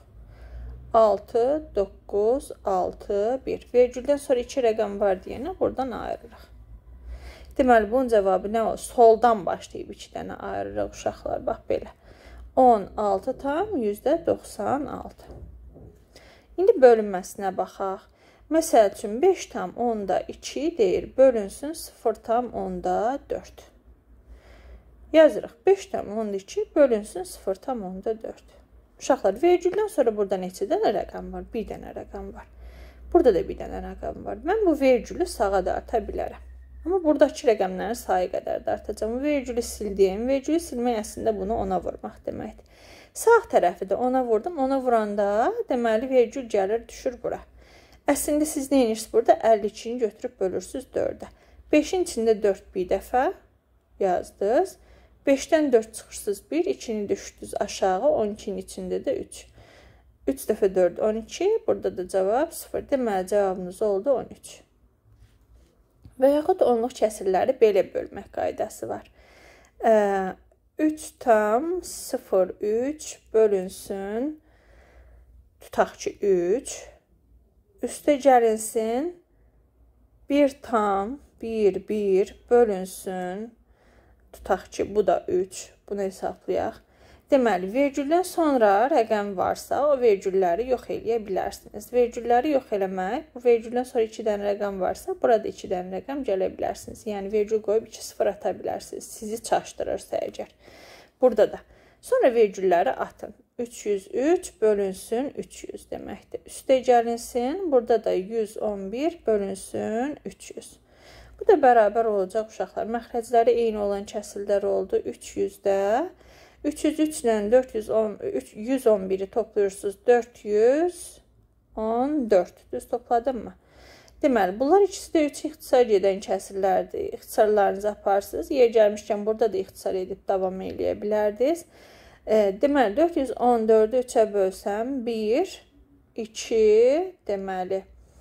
6, 9, 6, 1. Vergüldən sonra 2 rəqəm var deyənə buradan ayırırıq. Deməli, bunun cavabı nə olur? Soldan başlayıb 2 dənə ayırırıq uşaqlar. Bax, belə. 16 tam %96. İndi bölünməsinə baxaq. Məsəl üçün 5,2 deyir, bölünsün 0,4. Yazırıq. 5,2 bölünsün 0,4. Uşaqlar, vergüldən sonra burada neçə dənə rəqəm var? Bir dənə rəqəm var. Burada da bir dənə rəqəm var. Mən bu vergülü sağa darta bilərəm. Amma buradakı rəqəmlərin sayı qədər dartacağım. Vergülü sildim. Vergülü silmək əslində bunu 10-a vurmaq deməkdir. Sağ tərəfi də 10-a vurdum. 10-a vuranda deməli vergül gəlir, düşür bura. Əslində siz nə edirsiniz burada? 52-ni götürüb bölürsünüz 4-ə. 5-in içində 4 bir dəfə yazdınız. 5-dən 4 çıxırsınız 1, 2-ni düşdünüz aşağı, 12-nin içində də 3. 3 dəfə 4, 12. Burada da cavab 0. Deməli, cavabımız oldu 13. Və yaxud onluq kəsrləri belə bölmək qaydası var. 3,03 bölünsün, tutaq ki 3, üstə gəlinsin, 1,1 bölünsün, tutaq ki bu da 3, bunu hesablayaq. Deməli, vergüldən sonra rəqəm varsa, o vergülləri yox eləyə bilərsiniz. Vergülləri yox eləmək, bu vergüldən sonra 2 dənə rəqəm varsa, burada 2 dənə rəqəm gələ bilərsiniz. Yəni, vergül qoyub 2 0 ata bilərsiniz. Sizi çaşdırırsa əgər. Burada da. Sonra vergülləri atın. 303 bölünsün 300 deməkdir. Üstə gəlinsin, burada da 111 bölünsün 300. Bu da bərabər olacaq uşaqlar. Məxrəcləri eyni olan kəsrlər oldu 300-də. 303 ilə 111-i toplayırsınız 414. Düz topladım mı? Deməli, bunlar ikisi də 3 ixtisar edən kəsirlərdir. İxtisarlarınızı aparsınız. Yer gəlmişkən burada da ixtisar edib davam eləyə bilərdiniz. Deməli, 414-ü 3-ə bölsəm 1, 2, deməli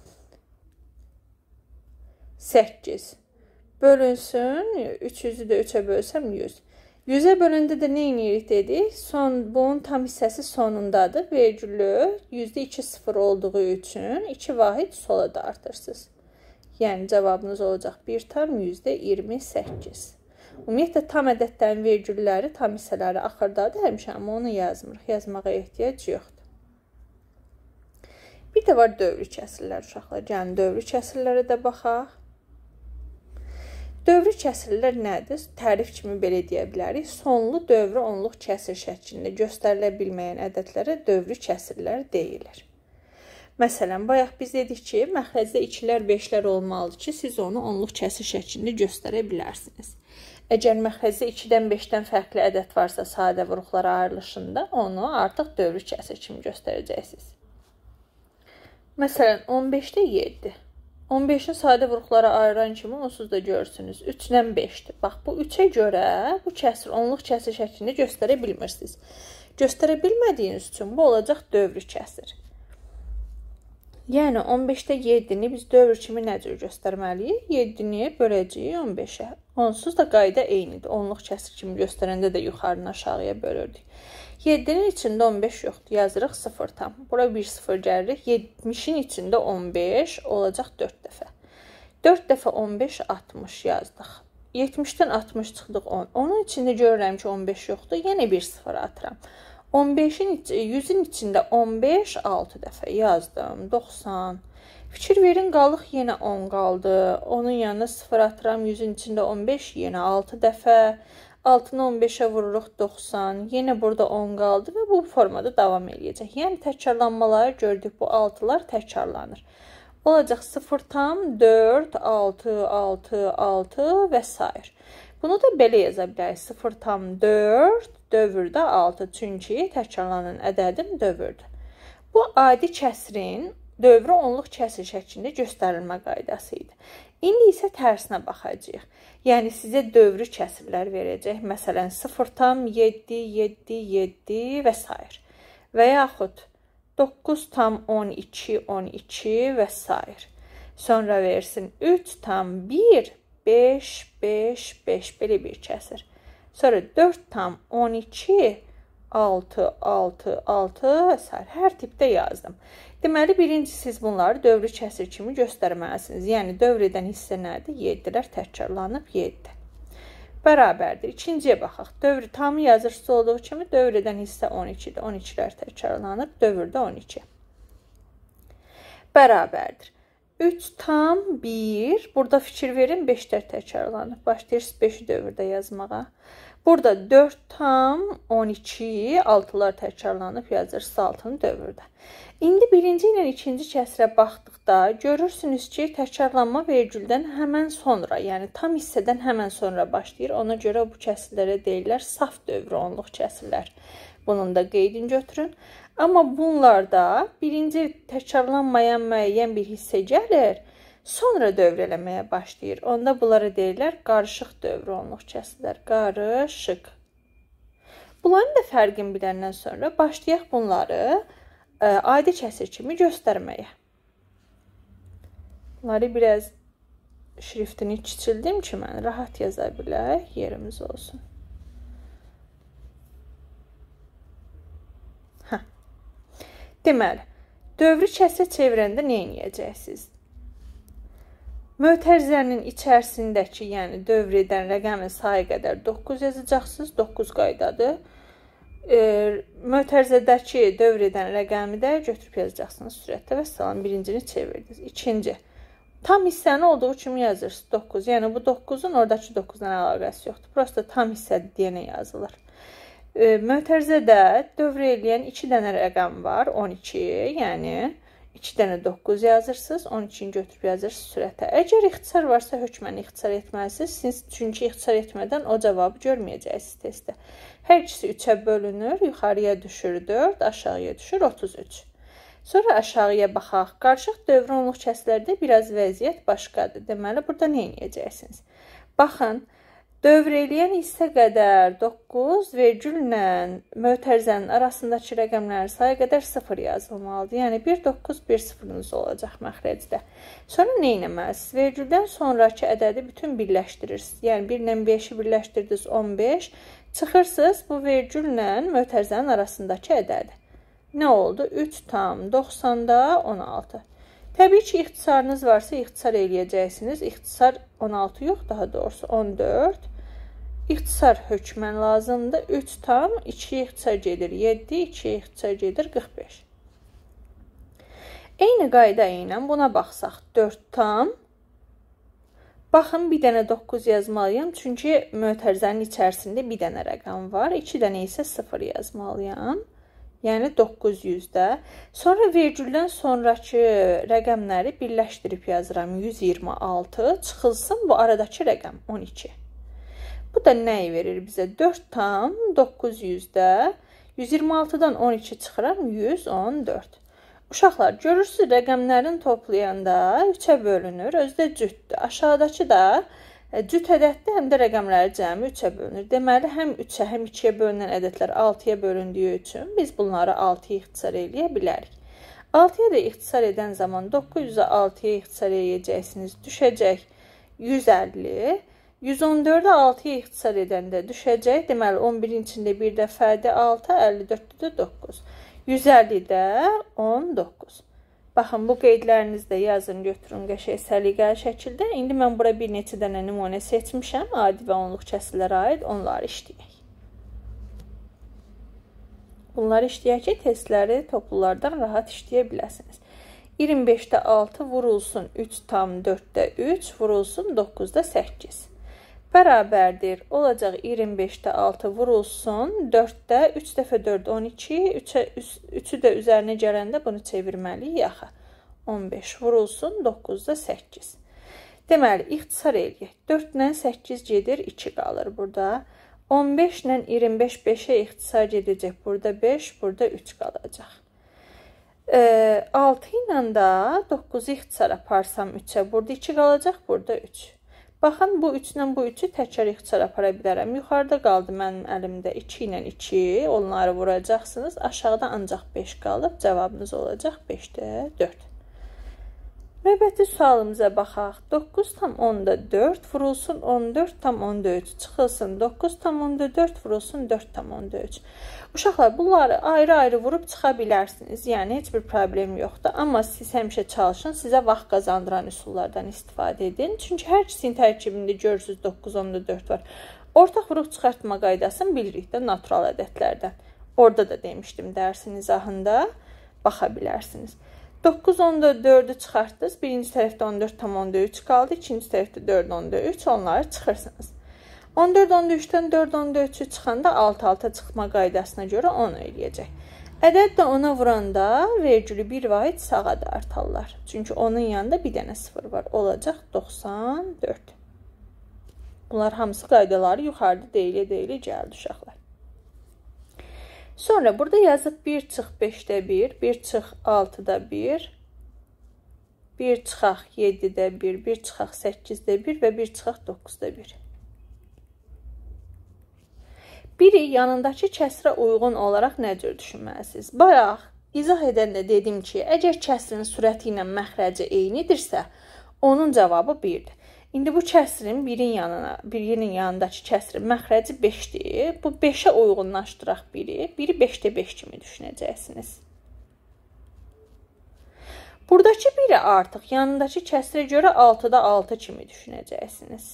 8 bölünsün, 300-ü də 3-ə bölsəm 100. 100-ə bölündə də nə edirik dedik? Bunun tam hissəsi sonundadır. Vergülü %2,0 olduğu üçün 2 vahid sola da artırsınız. Yəni cavabınız olacaq 1,28. Ümumiyyətlə tam ədədlərin vergülləri, tam hissələri axırdadır həmişə, amma onu yazmırıq. Yazmağa ehtiyac yoxdur. Bir də var dövrü kəsirlər uşaqlar. Yəni dövrü kəsirlərə də baxaq. Dövrü kəsirlər nədir? Tərif kimi belə deyə bilərik. Sonlu dövrü onluq kəsir şəklində göstərilə bilməyən ədədlərə dövrü kəsirlər deyilir. Məsələn, bayaq biz dedik ki, məxrəcdə 2-lər, 5-lər olmalıdır ki, siz onu onluq kəsir şəklində göstərə bilərsiniz. Əgər məxrəcdə 2-dən 5-dən fərqli ədəd varsa sadə vuruqlara ayrılışında, onu artıq dövrü kəsir kimi göstərəcəksiniz. Məsələn, 15-də 7. 15-i sadə vuruqlara ayıran kimi onsuz da görürsünüz. 3-dən 5-dir. Bax, bu 3-ə görə bu kəsir, onluq kəsir şəklində göstərə bilmirsiniz. Göstərə bilmədiyiniz üçün bu olacaq dövrü kəsir. Yəni, 15-də 7-ni biz dövr kimi necə göstərməliyik? 7-ni böləcəyik 15-ə. Onsuz da qayda eynidir. Onluq kəsir kimi göstərəndə də yuxarını aşağıya bölürdük. 7-nin içində 15 yoxdur. Yazırıq 0 tam. Bura 1 0 gəlirik. 70-in içində 15 olacaq 4 dəfə. 4 dəfə 15 60 yazdıq. 70-dən 60 çıxdıq 10. Onun içində görürəm ki 15 yoxdur. Yenə 1 0 atıram. 100-ün içində 15 6 dəfə yazdım. 90. Fikir verin, qalıq yenə 10 qaldı. Onun yanına 0 atıram. 100-ün içində 15 yenə 6 dəfə. 6-nı 15-ə vururuq 90. Yenə burada 10 qaldı və bu formada davam edəcək. Yəni təkrarlanmaları gördük. Bu 6-lar təkrarlanır. Olacaq 0 tam 4, 6, 6, 6 və s. Bunu da belə yaza bilərik. 0 tam 4, dövrdə 6. Çünki təkrarlanan ədədim dövrdür. Bu adi kəsrin dövrü onluq kəsir şəklində göstərilmə qaydası idi. İndi isə tərsinə baxacağıq. Yəni sizə dövrü kəsirlər verəcək. Məsələn 0 tam 7, 7, 7 və s. Və yaxud 9 tam 12, 12 və s. Sonra versin 3 tam 1, 5, 5, 5 belə bir kəsir. Sonra 4 tam 12, 6, 6, 6 və s. Hər tipdə yazdım. Deməli, birinci siz bunları dövrü kəsir kimi göstərməlisiniz. Yəni, dövr edən hissə nədir? 7-lər təkrarlanıb 7. Bərabərdir. İkinciyə baxaq. Dövrü tamı yazırsız olduğu kimi dövr edən hissə 12-dir. 12-lər təkrarlanıb, dövrdə 12. Bərabərdir. 3 tam 1. Burada fikir verin, 5-lər təkrarlanıb. Başlayırsınız 5-i dövrdə yazmağa. Burada 4 tam 12, 6-lar təkrarlanıb yazırsınız 6-nı dövrdə. İndi birinci ilə ikinci kəsrə baxdıqda görürsünüz ki, təkrarlanma vergüldən həmən sonra, yəni tam hissədən həmən sonra başlayır. Ona görə bu kəsirlərə deyirlər saf dövrü onluq kəsirlər. Bunun da qeydini götürün. Amma bunlarda birinci təkrarlanmayan müəyyən bir hissə gəlir, sonra dövr eləməyə başlayır. Onda bunlara deyirlər qarışıq dövrü onluq kəsirlər. Qarışıq. Bunların da fərqini biləndən sonra başlayaq bunları adi kəsir kimi göstərməyə. Bunları biraz şriftini kiçildim ki, mən rahat yaza bilək, yerimiz olsun. Deməli, dövrü kəsir çevirəndə nə edəcəksiniz? Mötərizənin içərisindəki, yəni dövr edən rəqəmin sayı qədər 9 yazacaqsınız. 9 qaydadır. Mötərizədəki dövr edən rəqəmi də götürüb yazacaqsınız sürətdə və salam. Birincini çevirdiniz. İkinci, tam hissəni olduğu kimi yazırsınız 9. Yəni bu 9-un oradakı 9-dan əlaqəsi yoxdur. Prosta tam hissə deyənə yazılır. Mötərizədə dövr eləyən 2 dənə rəqəm var. 12, yəni 2 dənə 9 yazırsınız. 12-ni götürüb yazırsınız sürətə. Əgər ixtisar varsa hökməni ixtisar etməlisiniz. Siz çünki ixtisar etmədən o cavabı görməyəcəksiniz testdə. Hər ikisi 3-ə bölünür. Yuxarıya düşür 4, aşağıya düşür 33. Sonra aşağıya baxaq. Qarışıq dövr onluq kəsirlərdə biraz vəziyyət başqadır. Deməli, burada nə edəcəksiniz? Baxın, dövr eləyən hissə qədər 9 vergüllə mötərizənin arasındakı rəqəmlərin sayı qədər 0 yazılmalıdır. Yəni 1, 9, 1, 0-nız olacaq məxrəcdə. Sonra nə etməlisiniz? Vergüldən sonraki ədədi bütün birləşdirirsiniz. Yəni 1 ilə 5-i birləşdirdiniz 15. Çıxırsınız bu vergüllə mötərizənin arasındakı ədədi. Nə oldu? 3 tam 90-da 16. Təbii ki, ixtisarınız varsa ixtisar eləyəcəksiniz. İxtisar 16 yox, daha doğrusu 14. İxtisar hökmən lazımdır. 3 tam 2 ixtisar gedir 7, 2 ixtisar gedir 45. Eyni qayda ilə buna baxsaq 4 tam. Baxın, bir dənə 9 yazmalıyam. Çünki mötərizənin içərisində bir dənə rəqəm var. 2 dənə isə 0 yazmalıyam. Yəni 900-də. Sonra vergüldən sonraki rəqəmləri birləşdirib yazıram. 126 çıxılsın bu aradakı rəqəm 12. Bu da nəyi verir bizə? 4 tam 900-də 126-dan 12 çıxıram 114. Uşaqlar, görürsünüz rəqəmlərin toplayanda 3-ə bölünür. Özü də cütdür. Aşağıdakı da cüt ədəddir, həm də rəqəmləri cəmi 3-ə bölünür. Deməli, həm 3-ə, həm 2-yə bölünən ədədlər 6-ya bölündüyü üçün biz bunları 6-ya ixtisar eləyə bilərik. 6-ya da ixtisar edən zaman 900-ə 6-ya ixtisar eləyəcəksiniz. Düşəcək 150. 114-ə 6-ya ixtisar edəndə düşəcək. Deməli, 11-in içində bir də fərdi 6, 54-də də 9. 150-də 19. Baxın, bu qeydlərinizdə yazın, götürün qəşəng səliqəli şəkildə. İndi mən bura bir neçə dənə nümunə seçmişəm. Adi və onluq kəsrlərə aid onları işləyək. Bunları işləyək ki, testləri toplulardan rahat işləyə biləsiniz. 25-də 6 vurulsun 3 tam 4-də 3 vurulsun 9-da 8. Bərabərdir. Olacaq 25-də 6 vurulsun 4-də 3 dəfə 4 12, 3-ü də üzərinə gələndə bunu çevirməliyik yaxı. 15 vurulsun 9-da 8. Deməli, ixtisar eləyək. 4 ilə 8 gedir, 2 qalır burada. 15 ilə 25 5-ə ixtisar gedəcək. Burada 5, burada 3 qalacaq. 6 ilə də 9-u ixtisar aparsam 3-ə. Burada 2 qalacaq, burada 3. Baxın, bu 3 ilə bu 3-ü təkrar ixtisar apara bilərəm. Yuxarıda qaldı mənim əlimdə 2 ilə 2. Onları vuracaqsınız. Aşağıda ancaq 5 qalıb. Cavabınız olacaq 5-də 4. Növbəti sualımıza baxaq. 9 tam 10-da 4 vurulsun 14 tam 10-da 3 çıxılsın. 9 tam 10-da 4 vurulsun 4 tam 10-da 3. Uşaqlar, bunları ayrı-ayrı vurub çıxa bilərsiniz. Yəni, heç bir problem yoxdur. Amma siz həmişə çalışın, sizə vaxt qazandıran üsullardan istifadə edin. Çünki hər ikisinin tərkibində görürsünüz 9, 10-da 4 var. Ortaq vuruq çıxartma qaydasını bilirik də natural ədədlərdən. Orada da demişdim dərsin izahında. Baxa bilərsiniz. 9, 10-da 4-ü çıxartdınız. Birinci tərəfdə 14 tam 10-da 3 qaldı. İkinci tərəfdə 4, 10-da 3. Onları çıxırsınız. 14, 10-da 3-dən 4, 10-da 3-ü çıxanda alt-alta çıxma qaydasına görə 10 eləyəcək. Ədəd də 10-a vuranda vergülü bir vahid sağa da artarlar. Çünki onun yanında bir dənə 0 var. Olacaq 94. Bunlar hamısı qaydaları yuxarıda deyilə-deyilə gəldi uşaqlar. Sonra burada yazıb 1 çıx 5-də 1, 1 çıx 6-da 1, 1 çıxaq 7-də 1, 1 çıxaq 8-də 1 və 1 çıxaq 9-da 1. Biri yanındakı kəsrə uyğun olaraq nə cür düşünməlisiniz? Bayaq izah edəndə dedim ki, əgər kəsrin sürəti ilə məxrəci eynidirsə, onun cavabı 1-dir. İndi bu kəsrin birinin yanındakı kəsrin məxrəci 5-dir. Bu 5-ə uyğunlaşdıraq biri. Biri 5-də 5 kimi düşünəcəksiniz. Buradakı biri artıq yanındakı kəsrə görə 6-da 6 kimi düşünəcəksiniz.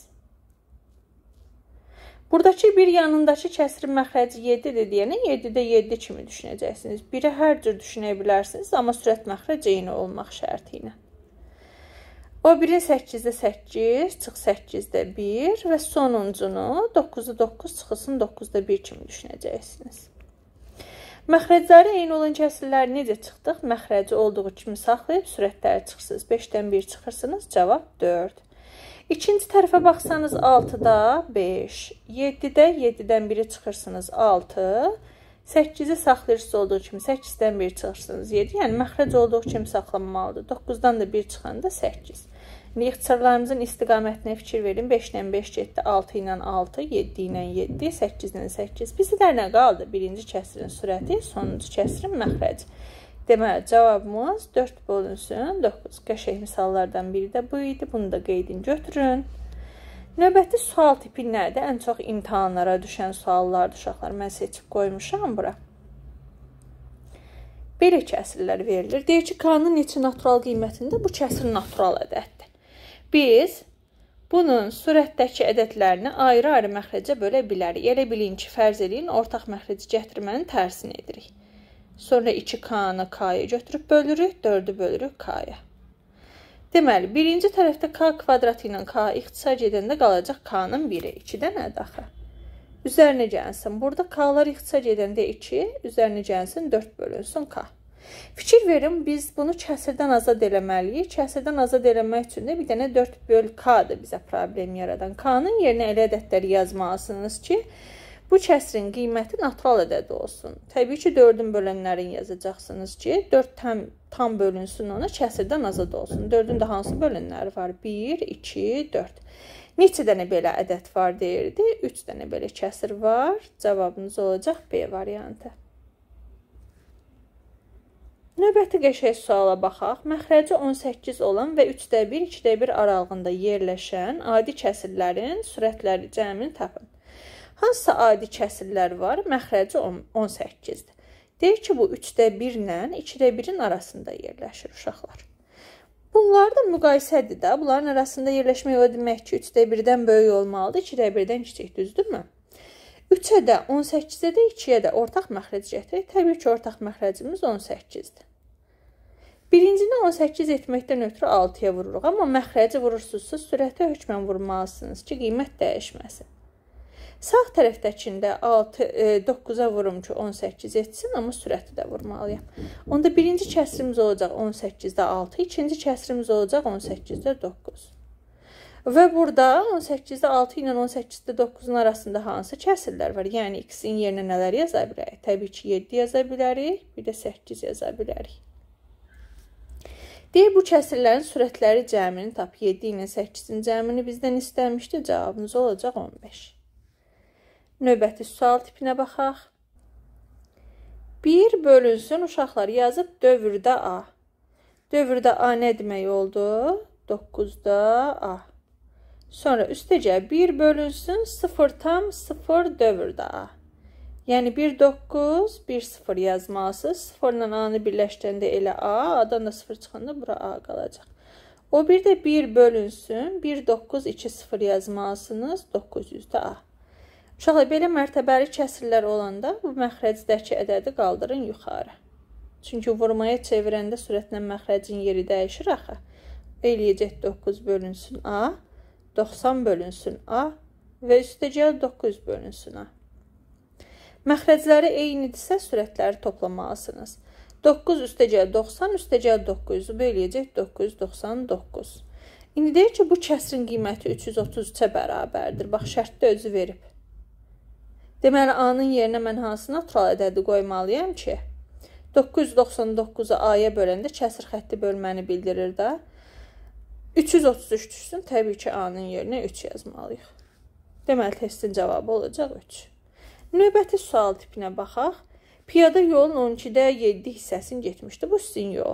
Buradakı bir yanındakı kəsrin məxrəci 7-dir deyənə 7-də 7 kimi düşünəcəksiniz. Biri hər cür düşünə bilərsiniz, amma sürət məxrəc eyni olmaq şərti ilə. O birin 8-də 8, çıx 8-də 1 və sonuncunu 9-da 9 çıxılsın 9-da 1 kimi düşünəcəksiniz. Məxrəcləri eyni olan kəsrləri necə çıxdıq? Məxrəci olduğu kimi saxlayıb sürətləri çıxırsınız. 5-dən 1 çıxırsınız, cavab 4. İkinci tərəfə baxsanız 6-da 5, 7-də 7-dən 1-i çıxırsınız 6, 8-i saxlayırsınız olduğu kimi 8-dən 1 çıxırsınız 7, yəni məxrəc olduğu kimi saxlanmalıdır. 9-dan da 1 çıxanda 8. İndi ixtisarlarımızın istiqamətinə fikir verin. 5-dən 5 getdi, 6 ilə 6, 7 ilə 7, 8 ilə 8. Bizdə nə qaldı? Birinci kəsrin sürəti, sonuncu kəsrin məxrəci. Deməli, cavabımız 4 bölünsün 9. Qəşəng misallardan biri də bu idi. Bunu da qeydin götürün. Növbəti sual tipi nədir? Ən çox imtahanlara düşən suallardır uşaqlar. Mən seçib qoymuşam bura. Belə kəsrlər verilir. Deyir ki, K-nın neçə natural qiymətində bu kəsr natural ədəddir. Biz bunun sürətdəki ədədlərini ayrı-ayrı məxrəcə bölə bilərik. Elə bilin ki, fərz edin, ortaq məxrəci gətirmənin tərsini edirik. Sonra 2K-nı K-ya götürüb bölürük, 4-ü bölürük K-ya. Deməli, birinci tərəfdə K kvadratı ilə K ixtisar gedəndə qalacaq K-nın 1-i. 2-də nədir axı? Üzərinə gəlsin. Burada K-lar ixtisar gedəndə 2, üzərinə gəlsin 4 bölünsün K. Fikir verin, biz bunu kəsirdən azad eləməliyik. Kəsirdən azad eləmək üçün də bir dənə 4 böl K-dır bizə problem yaradan. K-nın yerinə elə ədədləri yazmalısınız ki, bu kəsirin qiyməti natural ədəd olsun. Təbii ki, 4-ün bölənlərini yazacaqsınız ki, 4 tam bölünsün ona, kəsirdən azad olsun. 4-ün də hansı bölənləri var? 1, 2, 4. Neçə dənə belə ədəd var deyirdi? 3 dənə belə kəsir var. Cavabınız olacaq B variantı. Növbəti qəşəng suala baxaq. Məxrəci 18 olan və 3/1, 2/1 aralığında yerləşən adi kəsirlərin sürətləri cəmini tapın. Hansısa adi kəsirlər var, məxrəci 18-dir. Deyir ki, bu 3/1 ilə 2/1-in arasında yerləşir uşaqlar. Bunlar da müqayisədir də. Bunların arasında yerləşmək o demək ki, 3/1-dən böyük olmalıdır, 2/1-dən kiçik, düzdürmü? 3-ə də, 18-ə də, 2-yə də ortaq məxrəc gətirək. Təbii ki, ortaq məxrəcimiz 18-dir. Birincini 18 etməkdən ötürü 6-ya vururuq. Amma məxrəci vurursunuzsa, sürətə hökmən vurmalısınız ki, qiymət dəyişməsin. Sağ tərəfdəkində 9-a vurum ki, 18 etsin, amma sürəti də vurmalıyam. Onda birinci kəsirimiz olacaq 18-də 6, ikinci kəsirimiz olacaq 18-də 9. Və burada 18-də 6 ilə 18-də 9-un arasında hansı kəsirlər var? Yəni, x-in yerinə nələr yaza bilərik? Təbii ki, 7 yaza bilərik, bir də 8 yaza bilərik. Deyir, bu kəsirlərin sürətləri cəmini tap. 7 ilə 8-in cəmini bizdən istəmişdi. Cavabımız olacaq 15. Növbəti sual tipinə baxaq. 1 bölünsün, uşaqlar yazıb dövrdə A. Dövrdə A nə demək oldu? 9-da A. Sonra üstəcə 1 bölünsün, 0,0 dövrdə A. Yəni 1, 9, 1, 0 yazmalısınız. 0 ilə A-nı birləşdirəndə elə A, A-dan da 0 çıxanda bura A qalacaq. O bir də 1 bölünsün, 1, 9, 2, 0 yazmalısınız, 900-də A. Uşaqlar, belə mərtəbəli kəsirlər olanda bu məxrəcdəki ədədi qaldırın yuxarı. Çünki vurmaya çevirəndə sürətlə məxrəcin yeri dəyişir axı. Eləyəcək 9 bölünsün A, 90 bölünsün A və üstəcə 9 bölünsün A. Məxrəcləri eynidirsə sürətləri toplamalısınız. 9 üstəcə 90, üstəcə 900, bu eləyəcək 999. İndi deyir ki, bu kəsirin qiyməti 333-ə bərabərdir. Bax, şərtdə özü verib. Deməli, A-nın yerinə mən hansı natural ədədi qoymalıyam ki? 999-u A-ya böləndə kəsir xətti bölməni bildirir də. 333 düşsün, təbii ki, A-nın yerinə 3 yazmalıyıq. Deməli, testin cavabı olacaq 3. Növbəti sual tipinə baxaq. Piyada yolun 12-də 7 hissəsini getmişdi. Bu sizin yol.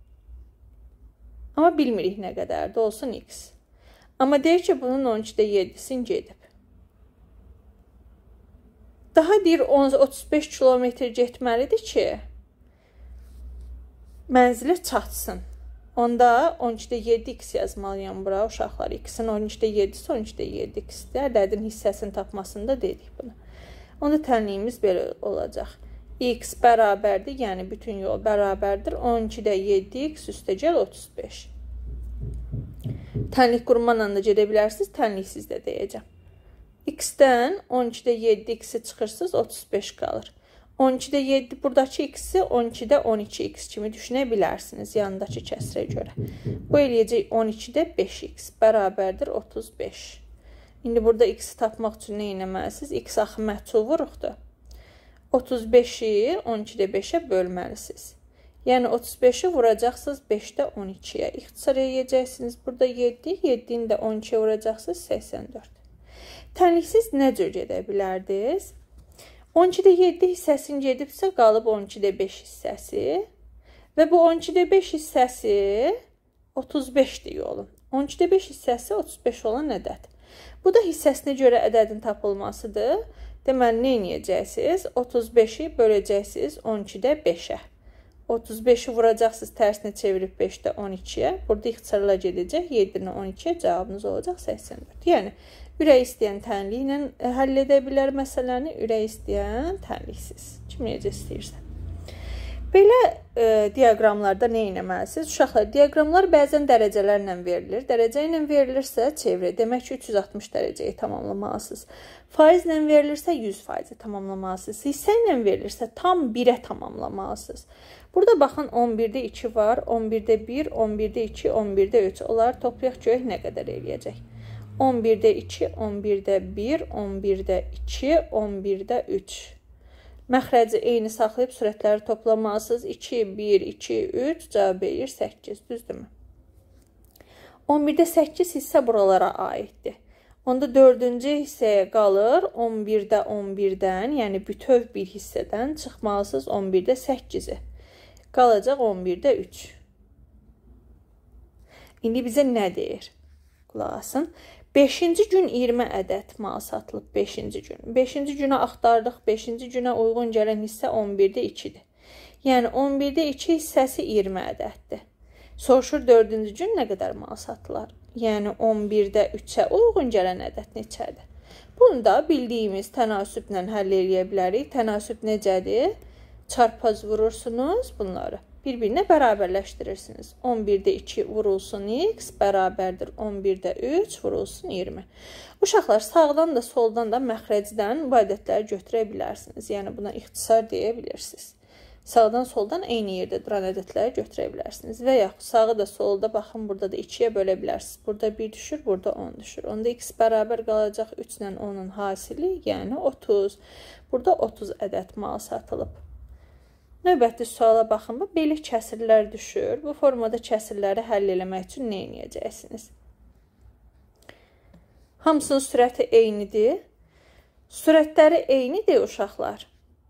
Amma bilmirik nə qədərdir, olsun x. Amma deyir ki, bunun 12-də 7-sini gedib. Daha deyir 35 kilometr getməlidir ki, mənzilə çatsın. Onda 12-də 7x yazmalıyam bura uşaqlar. X-in 12-də 7-si 12-də 7x-dir. Ədədin hissəsini tapmasında dedik bunu. Onda tənliyimiz belə olacaq. X bərabərdir, yəni bütün yol bərabərdir. 12-də 7x üstəcəl 35. Tənlik qurmanla da gedə bilərsiniz, tənliksiz də deyəcəm. X-dən 12-də 7x-i çıxırsınız, 35 qalır. 12-də 7, buradakı x-i 12-də 12x kimi düşünə bilərsiniz yanındakı kəsrə görə. Bu eləyəcək 12-də 5x bərabərdir 35. İndi burada x-i tapmaq üçün nə etməlisiniz? X axı məhdud vuruqdur. 35-i 12-də 5-ə bölməlisiniz. Yəni 35-i vuracaqsınız 5-də 12-yə. İxtisar edəcəksiniz. Burada 7, 7-ni də 12-yə vuracaqsınız 84. Tənliksiz nə cür gedə bilərdiniz? 12-də 7 hissəsini gedibsə, qalıb 12-də 5 hissəsi. Və bu 12-də 5 hissəsi 35-dir yolun. 12-də 5 hissəsi 35 olan ədəd. Bu da hissəsinə görə ədədin tapılmasıdır. Deməli, nə edəcəksiniz? 35-i böləcəksiniz 12-də 5-ə. 35-i vuracaqsınız, tərsini çevirib 5-də 12-yə. Burada ixtisarla gedəcək 7-dən 12-yə, cavabınız olacaq 84. Yəni, ürək istəyən tənlik ilə həll edə bilər məsələni, ürək istəyən tənliksiz. Kim necə istəyirsə. belə diaqramlarda nə etməlisiniz? Uşaqlar, diaqramlar bəzən dərəcələrlə verilir. Dərəcə ilə verilirsə çevir. Demək ki, 360 dərəcəyi tamamlamalısınız. Faizlə verilirsə 100% tamamlamalısınız. Hissə ilə verilirsə tam 1-ə tamamlamalısınız. Burada baxın 11-də 2 var, 11-də 1, 11-də 2, 11-də 3. Onları toplayaq görək nə qədər eləyəcək. 11-də 2, 11-də 1, 11-də 2, 11-də 3. Məxrəci eyni saxlayıb sürətləri toplamalısınız. 2, 1, 2, 3 cavab verir 8. Düzdürmü? 11-də 8 hissə buralara aiddir. Onda 4-cü hissəyə qalır 11-də 11-dən, yəni bütöv bir hissədən çıxmalısınız 11-də 8-i. Qalacaq 11-də 3. İndi bizə nə deyir? Qulaq asın. 5-ci gün 20 ədəd mal satılıb 5-ci gün. 5-ci günə axtardıq. 5-ci günə uyğun gələn hissə 11-də 2-dir. Yəni 11-də 2 hissəsi 20 ədəddir. Soruşur 4-cü gün nə qədər mal satılar? Yəni 11-də 3-ə uyğun gələn ədəd neçədir? Bunu da bildiyimiz tənasüblə həll edə bilərik. Tənasüb necədir? Çarpaz vurursunuz bunları. Bir-birinə bərabərləşdirirsiniz. 11-də 2 vurulsun x bərabərdir 11-də 3 vurulsun 20. Uşaqlar, sağdan da soldan da məxrəcdən bu ədədləri götürə bilərsiniz. Yəni buna ixtisar deyə bilirsiniz. Sağdan soldan eyni yerdə duran ədədləri götürə bilərsiniz. Və yaxud sağı da solda baxın, burada da 2-yə bölə bilərsiniz. Burada 1 düşür, burada 10 düşür. Onda x bərabər qalacaq 3 ilə 10-un hasili, yəni 30. Burada 30 ədəd mal satılıb. Növbəti suala baxın, bu belə kəsirlər düşür. Bu formada kəsirləri həll eləmək üçün nə edəcəksiniz? Hamısının sürəti eynidir. Sürətləri eynidir uşaqlar.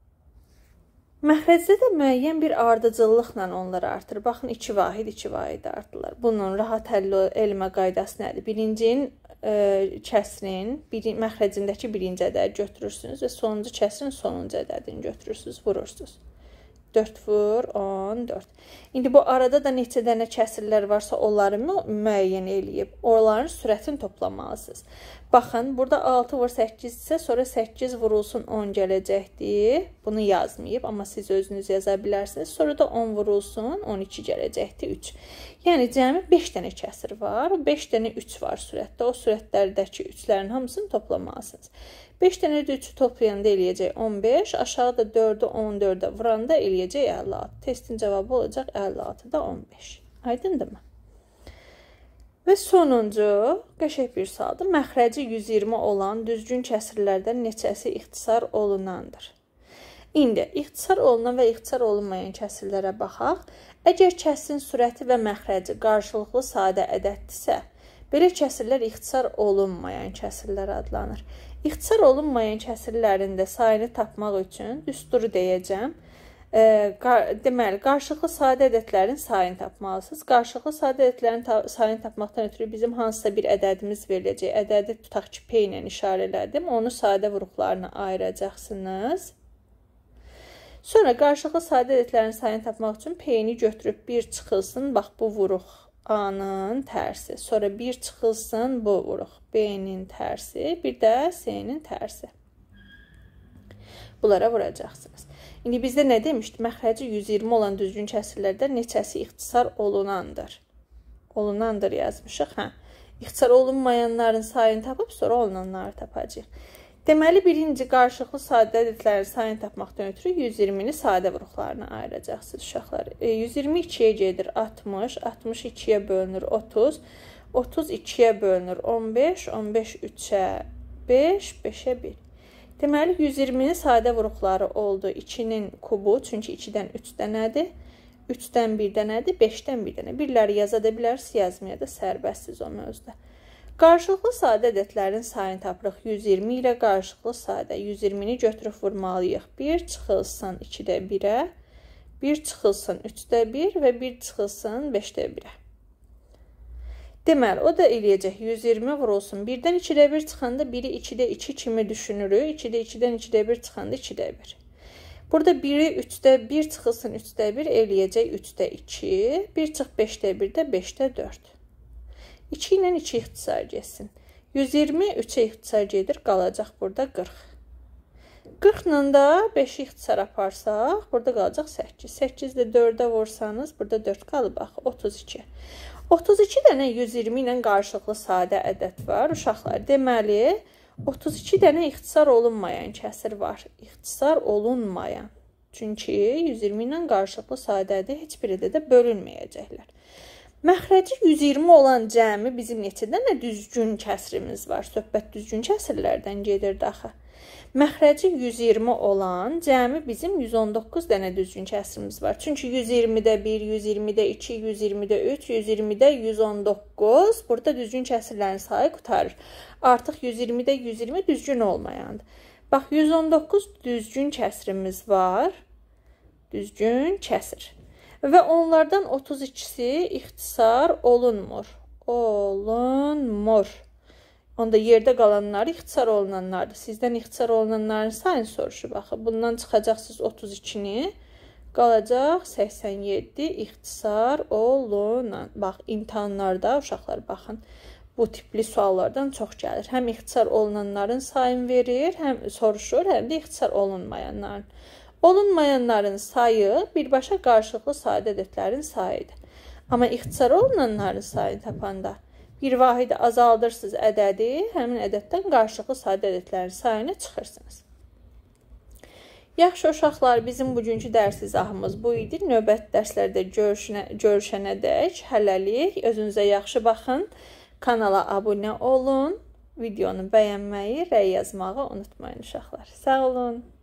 Məxrəcdə də müəyyən bir ardıcıllıqla onları artır. Baxın, 2 vahid, 2 vahid artırlar. Bunun rahat həll elmə qaydası nədir? Birincinin kəsrin məxrəcindəki birinci ədədi götürürsünüz və sonuncu kəsrin sonuncu ədədini götürürsünüz, vurursunuz. 4 vur, 14. İndi bu arada da neçə dənə kəsirlər varsa onları müəyyən eləyib. Onların sürətini toplamalısınız. Baxın, burada 6 vur 8 isə sonra 8 vurulsun 10 gələcəkdir. Bunu yazmayıb, amma siz özünüz yaza bilərsiniz. Sonra da 10 vurulsun 12 gələcəkdir 3. Yəni cəmi 5 dənə kəsir var. 5 dənə 3 var sürətdə. O sürətlərdəki 3-lərin hamısını toplamalısınız. 5 dənə də 3-ü toplayanda eləyəcək 15. Aşağıda 4-ü 14-ə vuranda eləyəcək 56. Testin cavabı olacaq 56-da 15. Aydındırmı? Və sonuncu, qəşəng bir sualdır. Məxrəci 120 olan düzgün kəsirlərdən neçəsi ixtisar olunandır? İndi, ixtisar olunan və ixtisar olunmayan kəsirlərə baxaq. Əgər kəsirin sürəti və məxrəci qarşılıqlı sadə ədəddirsə, belə kəsirlər ixtisar olunmayan kəsirlər adlanır. İxtisar olunmayan kəsirlərin də sayını tapmaq üçün düsturu deyəcəm. Deməli, qarşılıqlı sadə ədədlərin sayını tapmalısınız. Qarşılıqlı sadə ədədlərin sayını tapmaqdan ötürü bizim hansısa bir ədədimiz veriləcək. Ədədi tutaq ki, P ilə işarə elədim. Onu sadə vuruqlarına ayıracaqsınız. Sonra qarşılıqlı sadə ədədlərin sayını tapmaq üçün P-ni götürüb 1 çıxılsın. Bax, bu vuruq A-nın tərsi. Sonra 1 çıxılsın bu vuruq B-nin tərsi. Bir də C-nin tərsi. Bunlara vuracaqsınız. İndi bizdə nə demişdi? Məxrəci 120 olan düzgün kəsirlərdən neçəsi ixtisar olunandır? Olunandır yazmışıq. İxtisar olunmayanların sayını tapıb sonra olunanları tapacağıq. Deməli, birinci qarşılıqlı sadə ədədlərin sayını tapmaqdan ötürü 120-ni sadə vuruqlarına ayıracaqsınız uşaqlar. 120 2-yə gedir 60, 60 2-yə bölünür 30, 30 2-yə bölünür 15, 15 3-ə 5, 5-ə 1. Deməli, 120-nin sadə vuruqları oldu 2-nin kubu, çünki 2-dən 3 dənədir, 3-dən 1 dənədir, 5-dən 1 dənə. Birləri yaza da bilərsiniz, yazmaya da sərbəstsiz o mövzuda. Qarşılıqlı sadə ədədlərin sayını tapırıq 120 ilə qarşılıqlı sadə. 120-ni götürüb vurmalıyıq. 1 çıxılsın 2-də 1-ə, 1 çıxılsın 3-də 1 və 1 çıxılsın 5-də 1-ə. Deməli, o da eləyəcək 120 vurulsun. 1-dən 2-də 1 çıxanda 1-i 2-də 2 kimi düşünürük. 2-də 2-dən 2-də 1 çıxanda 2-də 1. Burada 1-i 3-də 1 çıxılsın 3-də 1 eləyəcək 3-də 2. 1 çıx 5-də 1-də 5-də 4. 2 ilə 2 ixtisar getsin. 120 3-ə ixtisar gedir, qalacaq burada 40. 40-la da 5-i ixtisar aparsaq, burada qalacaq 8. 8-də 4-ə vursanız, burada 4 qalıb axı, 32. 32 dənə 120 ilə qarşılıqlı sadə ədəd var. Uşaqlar, deməli, 32 dənə ixtisar olunmayan kəsir var. İxtisar olunmayan. Çünki 120 ilə qarşılıqlı sadədir, heç biri də bölünməyəcəklər. Məxrəci 120 olan cəmi bizim neçə dənə düzgün kəsirimiz var? Söhbət düzgün kəsirlərdən gedirdi axı. Məxrəci 120 olan cəmi bizim 119 dənə düzgün kəsirimiz var. Çünki 120-də 1, 120-də 2, 120-də 3, 120-də 119. Burada düzgün kəsirlərin sayı qurtarır. Artıq 120-də 120 düzgün olmayandır. Bax, 119 düzgün kəsirimiz var. Düzgün kəsir. Və onlardan 32-si ixtisar olunmur. Olunmur. Onda yerdə qalanları ixtisar olunanlardır. Sizdən ixtisar olunanların sayını soruşur. Baxın, bundan çıxacaqsınız 32-ni. Qalacaq 87 ixtisar olunan. Bax, imtahanlarda uşaqlar baxın. Bu tipli suallardan çox gəlir. Həm ixtisar olunanların sayını verir, həm soruşur, həm də ixtisar olunmayanların. Olunmayanların sayı birbaşa qarşılıqlı sadə ədədlərin sayıdır. Amma ixtisar olunanların sayını tapanda bir vahidi azaldırsınız ədədi, həmin ədəddən qarşılıqlı sadə ədədlərin sayını çıxırsınız. Yaxşı uşaqlar, bizim bugünkü dərs izahımız bu idi. Növbəti dərslərdə görüşənədək hələlik özünüzə yaxşı baxın. Kanala abunə olun. Videonu bəyənməyi, rəy yazmağı unutmayın uşaqlar. Sağ olun.